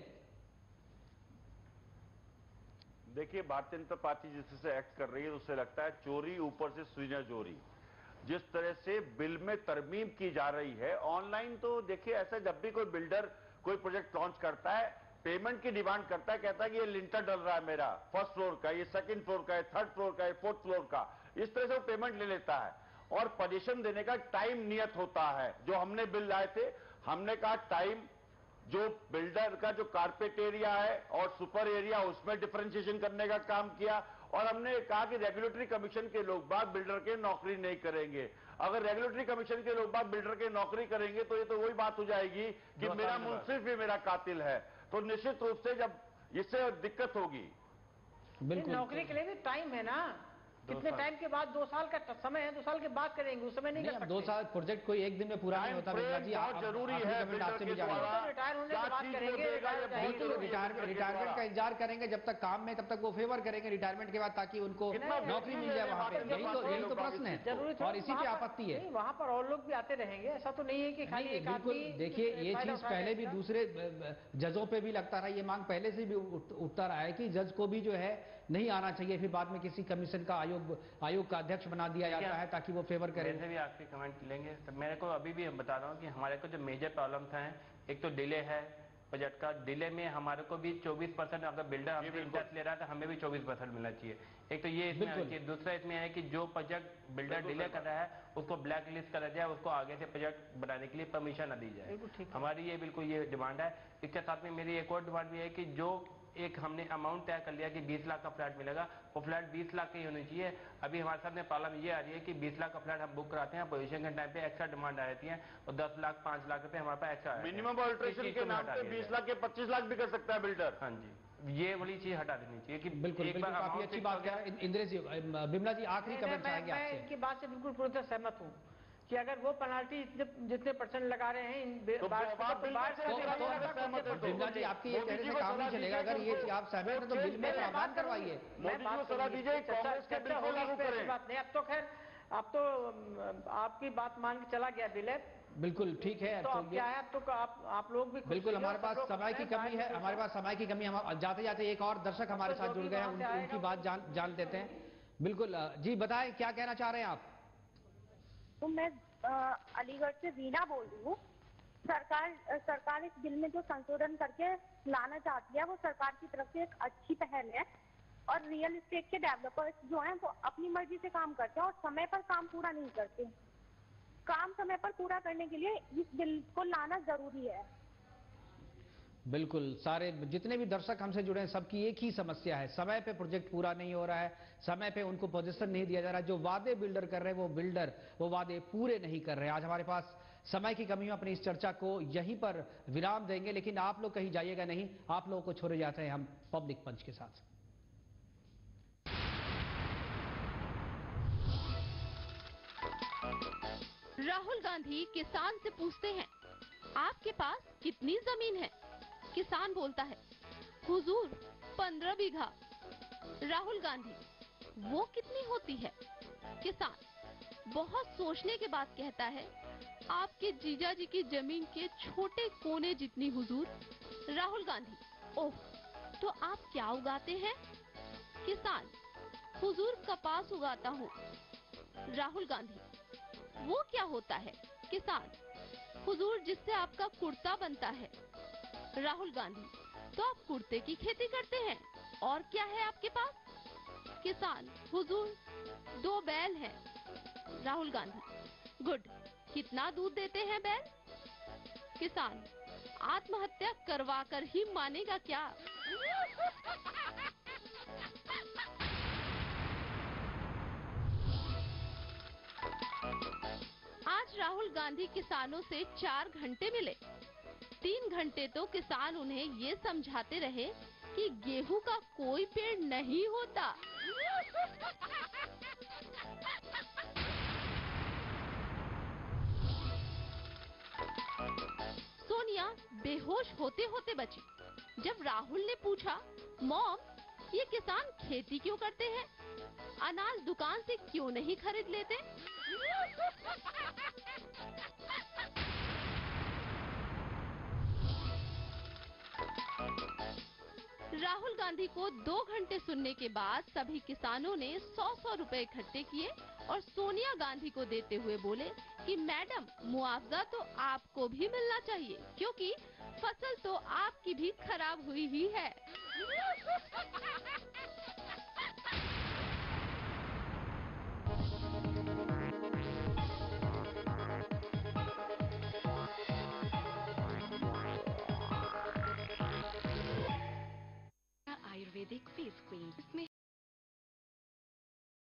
देखिए, भारतीय जनता पार्टी जिस तरह से एक्ट कर रही है उससे लगता है चोरी ऊपर से सुई न जोरी। जिस तरह से बिल में तरमीम की जा रही है ऑनलाइन, तो देखिए ऐसा जब भी कोई बिल्डर कोई प्रोजेक्ट लॉन्च करता है, पेमेंट की डिमांड करता है, कहता है कि ये लिंटर डल रहा है मेरा फर्स्ट फ्लोर का, ये सेकंड फ्लोर का है, थर्ड फ्लोर का है, फोर्थ फ्लोर का, इस तरह से वो पेमेंट ले लेता है और पोजीशन देने का टाइम नियत होता है। जो हमने बिल लाए थे, हमने कहा टाइम जो बिल्डर का जो कारपेट एरिया है और सुपर एरिया उसमें डिफरेंशिएशन करने का काम किया, और हमने कहा कि रेगुलेटरी कमीशन के लोग बाग बिल्डर के नौकरी नहीं करेंगे। अगर रेगुलेटरी कमीशन के लोग बाग बिल्डर के नौकरी करेंगे तो ये तो वही बात हो जाएगी कि मेरा मुंसिफ ही मेरा कातिल है, तो निश्चित रूप से जब इससे दिक्कत होगी। नौकरी के लिए भी टाइम है ना, कितने टाइम के बाद, 2 साल का समय है, 2 साल के बाद करेंगे, उस समय नहीं कर सकते। 2 साल प्रोजेक्ट कोई एक दिन में पूरा नहीं होता बिल्ला जी, बहुत जरूरी है। आपसे भी रिटायर होने के बाद करेंगे, रिटायरमेंट का इंतजार करेंगे, जब तक काम में तब तक वो फेवर करेंगे रिटायरमेंट के बाद, ताकि उनको नौकरी मिल जाए वहाँ पे। यही तो प्रश्न है और इसी पे आपत्ति है। वहाँ पर और लोग भी आते रहेंगे, ऐसा तो नहीं है कि खाली एक आदमी। देखिए ये चीज पहले भी दूसरे जजों पे भी लगता रहा, ये मांग पहले से भी उठता रहा है कि जज को भी जो है नहीं आना चाहिए, फिर बाद में किसी कमीशन का आयोग का अध्यक्ष बना दिया जाता है ताकि वो फेवर करे। मेरे से भी आखिरी कमेंट लेंगे। तो मेरे को अभी भी बता रहा हूँ कि हमारे को जो मेजर प्रॉब्लम था, एक तो डिले है बजट का, डिले में हमारे को भी 24%, अगर बिल्डर हमसे इंटरेस्ट ले रहा है तो हमें भी 24% मिलना चाहिए। एक तो ये इसमें चाहिए, दूसरा इसमें है कि जो प्रोजेक्ट बिल्डर डिले कर रहा है उसको ब्लैक लिस्ट करा जाए, उसको आगे से प्रोजेक्ट बनाने के लिए परमिशन न दी जाए। हमारी ये बिल्कुल ये डिमांड है। इसके साथ में मेरी एक और डिमांड भी है कि जो एक हमने अमाउंट तय कर लिया कि 20 लाख का फ्लैट मिलेगा, वो फ्लैट 20 लाख का ही होनी चाहिए। अभी हमारे सामने प्रॉब्लम ये आ रही है कि 20 लाख का फ्लैट हम बुक कराते हैं, पोजीशन के टाइम पे एक्स्ट्रा डिमांड आ जाती है और 10 लाख 5 लाख रुपए हमारे पास एक्स्ट्रा मिनिमम अल्ट्रेशन के नाम पे 20 लाख के 25 लाख भी कर सकता है बिल्डर। हाँ जी, ये वाली चीज हटा देनी चाहिए कि बिल्कुल काफी अच्छी बात कह रहे हैं इंद्रेश जी। बिमला जी आखिरी कमेंट चाहेंगे आपसे। मैं इनकी बात से बिल्कुल पूरी तरह सहमत हूँ कि अगर वो पेनाल्टी जितने %– लगा रहे हैं बिमला जी आपकी ये कहने से काम नहीं चलेगा, अगर ये आप सहमत हैं तो बिल में प्रावधान करवाइए। बात नहीं, अब तो खैर अब तो आपकी बात मान के चला गया बिल है। बिल्कुल ठीक है, तो क्या है, अब तो आप लोग भी बिल्कुल, हमारे पास समय की कमी है, हमारे पास समय की कमी। हम जाते जाते एक और दर्शक हमारे साथ जुड़ गए हैं, उनकी बात जान लेते हैं। बिल्कुल जी, बताएं क्या कहना चाह रहे हैं आप। तो मैं अलीगढ़ से रीना बोल रही हूँ। सरकार इस बिल में जो संशोधन करके लाना चाहती है वो सरकार की तरफ से एक अच्छी पहल है, और रियल एस्टेट के डेवलपर्स जो हैं वो अपनी मर्जी से काम करते हैं और समय पर काम पूरा नहीं करते। काम समय पर पूरा करने के लिए इस बिल को लाना जरूरी है। बिल्कुल, सारे जितने भी दर्शक हमसे जुड़े हैं सबकी एक ही समस्या है, समय पे प्रोजेक्ट पूरा नहीं हो रहा है, समय पे उनको पोजीशन नहीं दिया जा रहा है। जो वादे बिल्डर कर रहे हैं वो बिल्डर वो वादे पूरे नहीं कर रहे हैं। आज हमारे पास समय की कमी में अपनी इस चर्चा को यहीं पर विराम देंगे, लेकिन आप लोग कहीं जाइएगा नहीं, आप लोगों को छोड़े जाते हैं हम पब्लिक पंच के साथ। राहुल गांधी किसान से पूछते हैं, आपके पास कितनी जमीन है? किसान बोलता है, हुजूर 15 बीघा। राहुल गांधी, वो कितनी होती है? किसान बहुत सोचने के बाद कहता है, आपके जीजा जी की जमीन के छोटे कोने जितनी हुजूर। राहुल गांधी, ओह, तो आप क्या उगाते हैं? किसान, हुजूर कपास उगाता हूँ। राहुल गांधी, वो क्या होता है? किसान, हुजूर जिससे आपका कुर्ता बनता है। राहुल गांधी, तो आप कुर्ते की खेती करते हैं, और क्या है आपके पास? किसान, हुजूर 2 बैल हैं। राहुल गांधी, गुड, कितना दूध देते हैं बैल? किसान, आत्महत्या करवा कर ही मानेगा क्या? आज राहुल गांधी किसानों से 4 घंटे मिले। 3 घंटे तो किसान उन्हें ये समझाते रहे कि गेहूं का कोई पेड़ नहीं होता। सोनिया बेहोश होते होते बची जब राहुल ने पूछा, मॉम, ये किसान खेती क्यों करते हैं? अनाज दुकान से क्यों नहीं खरीद लेते? राहुल गांधी को 2 घंटे सुनने के बाद सभी किसानों ने 100-100 रुपए इकट्ठे किए और सोनिया गांधी को देते हुए बोले कि मैडम, मुआवजा तो आपको भी मिलना चाहिए क्योंकि फसल तो आपकी भी खराब हुई ही है।